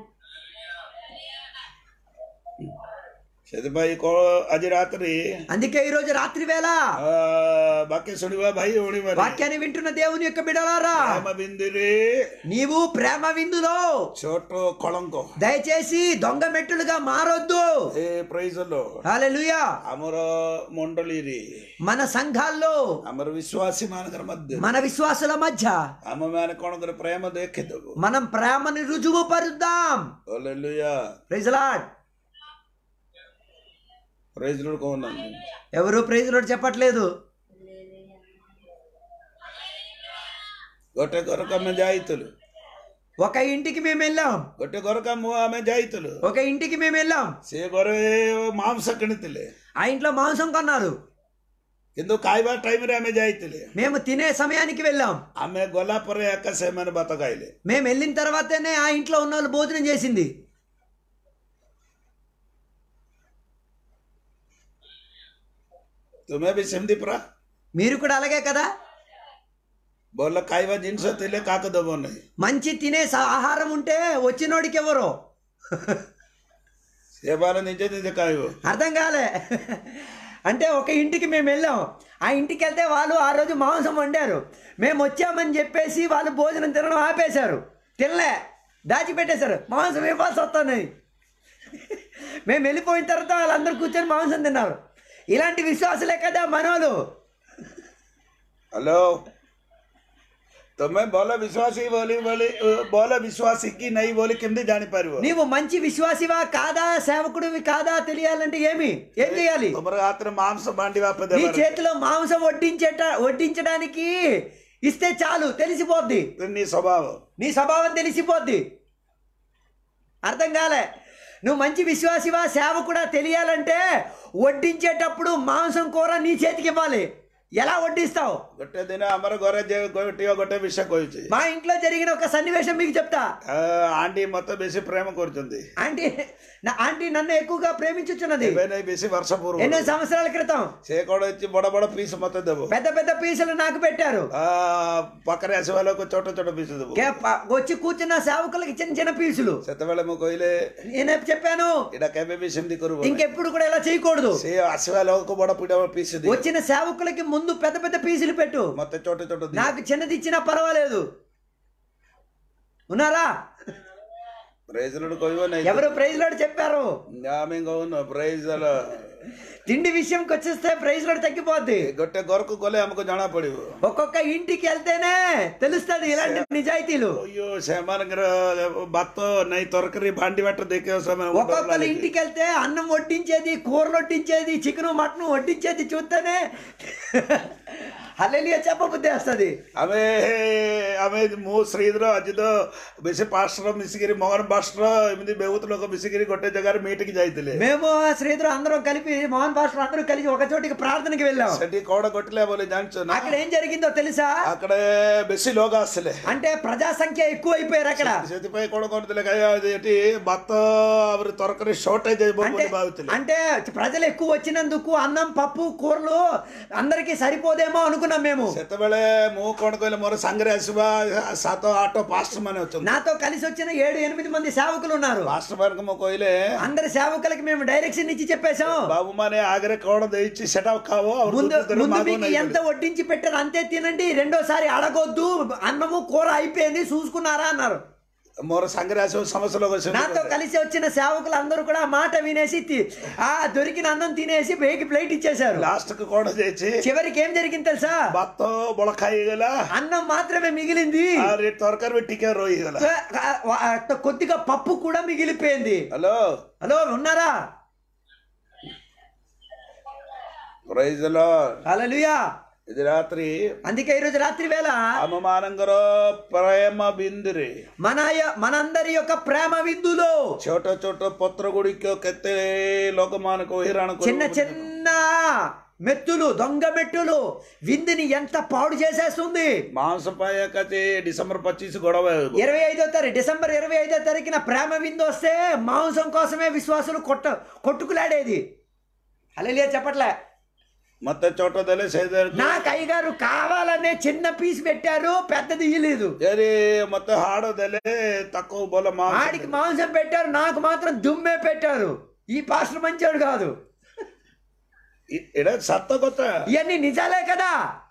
ସେଥିପାଇଁ ଆଜି ରାତିରେ అందుకే ఈ రోజు రాత్రి వేళ ବାକ୍ୟ ଶୁଣିବା ଭାଇ ଭଉଣୀ ମାନେ, వాక్యాన్ని వింటున్న దేవుని యొక్క బిడ్డలారా, ପ୍ରେମ ବିନ୍ଦୁରେ నీవు ప్రేమ విందులో ଛୋଟ କଳଙ୍କ దయచేసి దొంగ మెట్టులుగా మారొద్దు. ଏ ପ୍రైଜ లార్డ్. హల్లెలూయా. ଆମର ମଣ୍ଡଳୀରେ మన సంఘాల్లో ଆମର విశ్వాసୀ ମାନଙ୍କର ମଧ୍ୟ మన విశ్వాసుల మధ్య ଆମେ ମାନେ କଣ କରେ ପ୍ରେମ ଦେଖେଇଦବୁ. మనం ప్రేమని రుజువు పరుద్దాం. Hallelujah. Praise lord. Praise lord కోనండి. ఎవరు ప్రైజ్ లార్డ్ చెప్పట్లేదు. ଗୋଟେ ଘରକୁ ଆମେ ଯାଇଥିଲୁ. ఒక ఇంటికి మేము వెళ్ళాం. ଗୋଟେ ଘରକୁ ଆମେ ଯାଇଥିଲୁ. ఒక ఇంటికి మేము వెళ్ళాం. ସେ ଘରେ ମାଂସ କିଣିଥିଲେ, ఆ ఇంట్లో మాంసం కొన్నారు. କିନ୍ତୁ ଖାଇବା ଟାଇମରେ ଆମେ ଯାଇଥିଲେ. మేము తినే సమయానికి వెళ్ళాం. ଆମେ ଗଲା ପରେ ଏକା ସେମାନେ ଭାତ ଖାଇଲେ. మేము వెళ్ళిన తర్వాతనే ఆ ఇంట్లో ఉన్న వాళ్ళు భోజనం చేసింది. ତୁମେ ବି ସେମିତି ପରା. మీరు కూడా అలాగే కదా. ଭଲ ଖାଇବା ଜିନିଷ ଥିଲେ କାହାକୁ ଦେବ ନାହିଁ. మంచి తినే స- ఆహారం ఉంటే వచ్చినోడికి ఎవరు? ସେମାନେ ନିଜେ ନିଜେ ଖାଇବ. అర్థం కాలే. అంటే ఒక ఇంటికి మేము వెళ్ళాం. ఆ ఇంటికి వెళ్తే వాళ్ళు ఆ రోజు మాంసం వండారు. మేము వచ్చామని చెప్పేసి వాళ్ళు భోజనం తినడం ఆపేశారు. తినలే, దాచిపెట్టేశారు. మాంసం ఇవ్వాల్సి వస్తుంది. మేము వెళ్ళిపోయిన తర్వాత వాళ్ళందరూ కూర్చొని మాంసం తిన్నారు. ఇలాంటి విశ్వాసులే కదా మనోళ్ళు. ହ୍ୟାଲୋ, ତୁମେ ଭଲ ବିଶ୍ୱାସୀ ବୋଲି ବୋଲି ଭଲ ବିଶ୍ୱାସୀ କି ନାହିଁ ବୋଲି କେମିତି ଜାଣିପାରିବ? నీవు మంచి విశ్వాసివా కాదా, సేవకుడివి కాదా తెలియాలంటే ఏమి ఏం చేయాలి? ତୁମର ହାତରେ ମାଂସ ବାଣ୍ଟିବା నీ చేతిలో మాంసం వడ్డించేట వడ్డించడానికి ఇస్తే చాలు, తెలిసిపోద్ది. నీ స్వభావ నీ స్వభావం తెలిసిపోద్ది. అర్థం కాలే. నువ్వు మంచి విశ్వాసివా సేవకుడా తెలియాలంటే వడ్డించేటప్పుడు మాంసం కూర నీ చేతికి ఇవ్వాలి. ఎలా వడ్డిస్తావు? ଗୋଟେ ଦିନ ଆମର ଘରେ ଗୋଟିଏ ଗୋଟେ ବିଷୟ କହିଛି. మా ఇంట్లో జరిగిన ఒక సన్నివేశం మీకు చెప్తా. ఆంటీ ମତେ ବେଶୀ ପ୍ରେମ କରୁଛନ୍ତି. ఆంటీ నా ఆంటీ నన్ను ఎక్కువగా ప్రేమించుచున్నది. ଏବେ ନାଇଁ ବେଶୀ ବର୍ଷ ପୂର୍ବ ఎన్నో సంవత్సరాల క్రితం ସେ କଣ ହେଇଛି ବଡ ବଡ ପିସ୍ ମତେ ଦେବ. పెద్ద పెద్ద పీసులు నాకు పెట్టారు. ପାଖରେ ଆସିବା ଲୋକ ଛୋଟ ଛୋଟ ପିସ୍ ଦେବ. కే- ప- వచ్చి కూర్చున్న సేవకులకి చిన్న చిన్న పీసులు. ସେତେବେଳେ ମୁଁ କହିଲେ నేనే చెప్పాను ଏଇଟା କେବେ ବି ସେମିତି କରିବ. ఇంకెప్పుడు కూడా ఇలా చేయకూడదు. ସେ ଆସିବା ଲୋକକୁ ବଡ ପିଡ ପିସ୍ ଦିଅ, వచ్చిన సేవకులకి ముందు పెద్ద పెద్ద పీసులు పెట్టు, ମତେ ଛୋଟ ଛୋଟ ଦିଅ. నాకు చిన్నది ఇచ్చినా పర్వాలేదు. ఉన్నారా? ప్రైజ్ లార్డ్ କହିବ ନାହିଁ. ఎవరు ప్రైజ్ లార్డ్ చెప్పారు? ଆମେ କହୁନ ପ୍రైజ్ తిండి విషయంకి వచ్చేస్తే ప్రైస్ కూడా తగ్గిపోద్ది. गोटे घर को गले हमको जाना पड़िबो ఒక్కొక్క ఇంటికి వెళ్తేనే తెలుస్తది ఇలాంటి నిజాయితీలు. అయ్యో సేమానగర బాత్ నై తొరకరి బాండి బట్ట దేకే సమయం ఒక్కొక్కరు ఇంటికి వెళ్తే అన్నం వడ్డించేది, కూరలు వడ్డించేది, చికెన్ మటన్ వడ్డించేది చూస్తేనే హల్లెలూయా చెప్పబుద్ధి వస్తుంది. ఆమె ఆమె మూ శ్రీధర అజిదో ବେଶୀ ପାଷ୍ଟର ମିଶିକିରି ମୋହନ ପାଷ୍ଟର ଏମିତି ବହୁତ ଲୋକ ମିଶିକିରି ଗୋଟେ ଜାଗାରେ మీటింగ్ ଯାଇଥିଲେ. మేము శ్రీధర్ అందరం కలిపి మోహన్ పాస్టర్ అందరూ కలిసి ఒక చోటికి ప్రార్థనకి వెళ్ళాం. ସେଠି କଣ ଘଟିଲା ବୋଲି ଜାଣିଛ ନା? అక్కడ ఏం జరిగిందో తెలుసా? అక్కడ ବେଶୀ ଲୋକ ଆସିଲେ, అంటే ప్రజా సంఖ్య ఎక్కువ అయిపోయారు అక్కడ. ସେଥିପାଇଁ କଣ କରୁଥିଲେ ଏଠି ଭାତ ତରକାରୀ షార్టేజ్ అయిపో ବୋଲି ଭାବୁଥିଲେ. అంటే ప్రజలు ఎక్కువ వచ్చినందుకు అన్నం పప్పు కూరలు అందరికి సరిపోదేమో అనుకున్నాం మేము. ସେତେବେଳେ ମୁଁ କଣ କହିଲେ ମୋର ସାଙ୍ଗରେ ଆସିବା ସାତ ଆଠ ପାଷ୍ଟର ମାନେ ଅଛନ୍ତି. నాతో కలిసి వచ్చిన ఏడు ఎనిమిది మంది సేవకులు ఉన్నారు. పాస్టర్ ମାନଙ୍କୁ ମୁଁ କହିଲେ అందరి సేవకులకి మేము డైరెక్షన్ ఇచ్చి చెప్పేశాం, బాబు ମାନେ ఆగరే କଣ ଦେଇଛି ସେଟା ଖାଅ, ముందు ముందు మీకు ఎంత వడ్డించి పెట్టారు అంతే తినండి, రెండోసారి అడగొద్దు, అన్నము కూర అయిపోయింది చూసుకున్నారా అన్నారు. ମୋର ସାଙ୍ଗରେ ଆସିବ ସମସ୍ତ ଲୋକ నాతో కలిసి వచ్చిన సేవకులు అందరూ కూడా ఆ మాట వినేసి ఆ దొరికిన అన్నం తినేసి బేకి ప్లేట్ ఇచ్చేశారు. లాస్ట్ కు కూడా చేసి చివరికి ఏం జరిగింది తెలుసా? భాତ ବଳକା ହେଇଗଲା, అన్నం మాత్రమే మిగిలింది, ତରକାରୀ ଟିକେ ରହିଗଲା, కొద్దిగా పప్పు కూడా మిగిలిపోయింది. హలో హలో ఉన్నారా? Praise the lord, hallelujah. ఇది రాత్రి అందుకే ఈ రోజు రాత్రి వేళ ଆମମାନଙ୍କର ପ୍ରେମ ବିନ୍ଦୁରେ మన మనందరి యొక్క ప్రేమ విందులో ଛୋଟ ଛୋଟ ପତ୍ର ଗୁଡ଼ିକ କେତେ ଲୋକମାନଙ୍କୁ ହଇରାଣ చిన్న చిన్న మెత్తులు, దొంగ మెట్టులు విందుని ఎంత పాడు చేసేస్తుంది. మాంస పాయకతి డిసెంబర్ పచ్చీస్ గొడవ ఇరవై ఐదో తారీఖు డిసెంబర్ ఇరవై ఐదో తారీఖున ప్రేమ విందు వస్తే మాంసం కోసమే విశ్వాసులు కొట్ట కొట్టుకులాడేది. హల్లెలూయా చెప్పట్లే. ಮತ್ತೆ ಚೋಟದಲ್ಲೇ ಸೇದಾರ నాకు అయ్యగారు కావాలనే చిన్న పీస్ పెట్టారు, పెద్దది ఇయ్యలేదు. ಮತ್ತೆ ಹಾಡೋದಲ್ಲೇ తక్కువ బోల ఆడికి మాంసం పెట్టారు, నాకు మాత్రం దుమ్మే పెట్టారు. ఈ పాస్టర్ మంచోడు కాదు. సత్త కొత్త ఇవన్నీ నిజాలే కదా.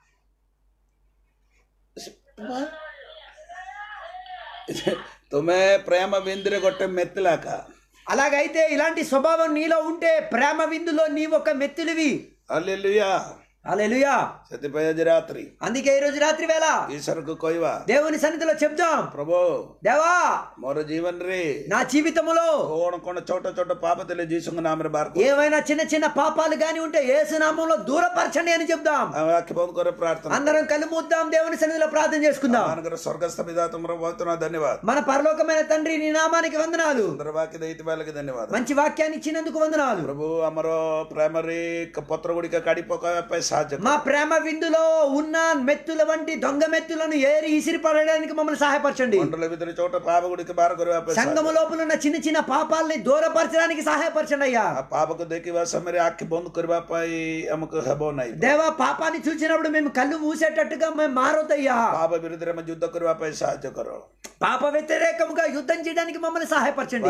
తుమే ప్రేమ బిందురే కొట్టే మెత్తులాక. అలాగైతే ఇలాంటి స్వభావం నీలో ఉంటే ప్రేమ విందులో నీవు ఒక మెత్తులివి. హల్లెలూయా, హల్లెలూయా. సత్యపయ రాత్రి అందుకే ఈ రోజు రాత్రి వేళ ఈశ్వరకు కొయ్యవా దేవుని సన్నిధిలో చెప్దాం, ప్రభు దేవా మోర జీవన్ రే నా జీవితంలో కోణ కోణ చోట చోట పాపతలే జీసుంగ నామరే బార్కో ఏమైనా చిన్న చిన్న పాపాలు గాని ఉంటే యేసు నామములో దూరపరచండి అని చెప్దాం. వాక్య బంద్ కొర ప్రార్థన అందరం కళ్ళు మూద్దాం, దేవుని సన్నిధిలో ప్రార్థన చేసుకుందాం. మనగర స్వర్గస్థ పితా తుమర భక్తునా ధన్యవాద. మన పరలోకమైన తండ్రి నీ నామానికి వందనాలు. సుందర వాక్య దైతి వాళ్ళకి ధన్యవాద. మంచి వాక్యాన్ని ఇచ్చినందుకు వందనాలు ప్రభు. అమర ప్రేమరీ పత్ర గుడిక కడిపోకపై సాధ్యం. మా ప్రేమ విందులో ఉన్న మెత్తుల వంటి దొంగ మెత్తులను ఏరి ఇసిరి పడడానికి మమ్మల్ని సహాయపరచండి. మండల విధుల చోట పాప గుడికి బార కొరపై సంఘము లోపల ఉన్న చిన్న చిన్న పాపాలని దూరపరచడానికి సహాయపరచండి అయ్యా. పాపకు దేకివా సమరే ఆకి బంద్ కొరపై అమకు హబో నై. దేవా పాపాన్ని చూసినప్పుడు మేము కళ్ళు మూసేటట్టుగా మేము మారొద్దయ్యా. పాప విరుద్ధ యుద్ధ కొరపై సాధ్య కరో. పాప వ్యతిరేకముగా యుద్ధం చేయడానికి మమ్మల్ని సహాయపరచండి.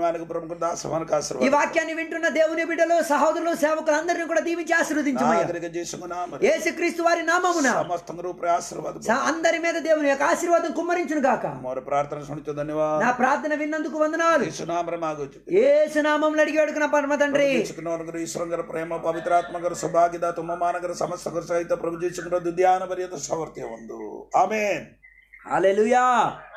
ఈ వాక్యాన్ని వింటున్న దేవుని బిడ్డలు, సహోదరులు, సేవకులు అందరినీ కూడా దీవించి ఆశీర్వదించమయ్యా. యేసుక్రీస్తు వారి నామమున అందరి మీద దేవుని యొక్క ఆశీర్వాదం కుమ్మరించును గాక. నా ప్రార్థన విన్నందుకు వందనాలు. యేసు నామములో అడిగి వేడుకున్న పరమ తండ్రి. ఈశ్వరంగర ప్రేమ పవిత్రాత్మగర సౌభాగ్యత తుమ్మమానగర సమస్త సహిత ప్రభు జీసుకున్న దుధ్యాన పర్యంత సమర్థ్యం వందు. ఆమేన్. హల్లెలూయా.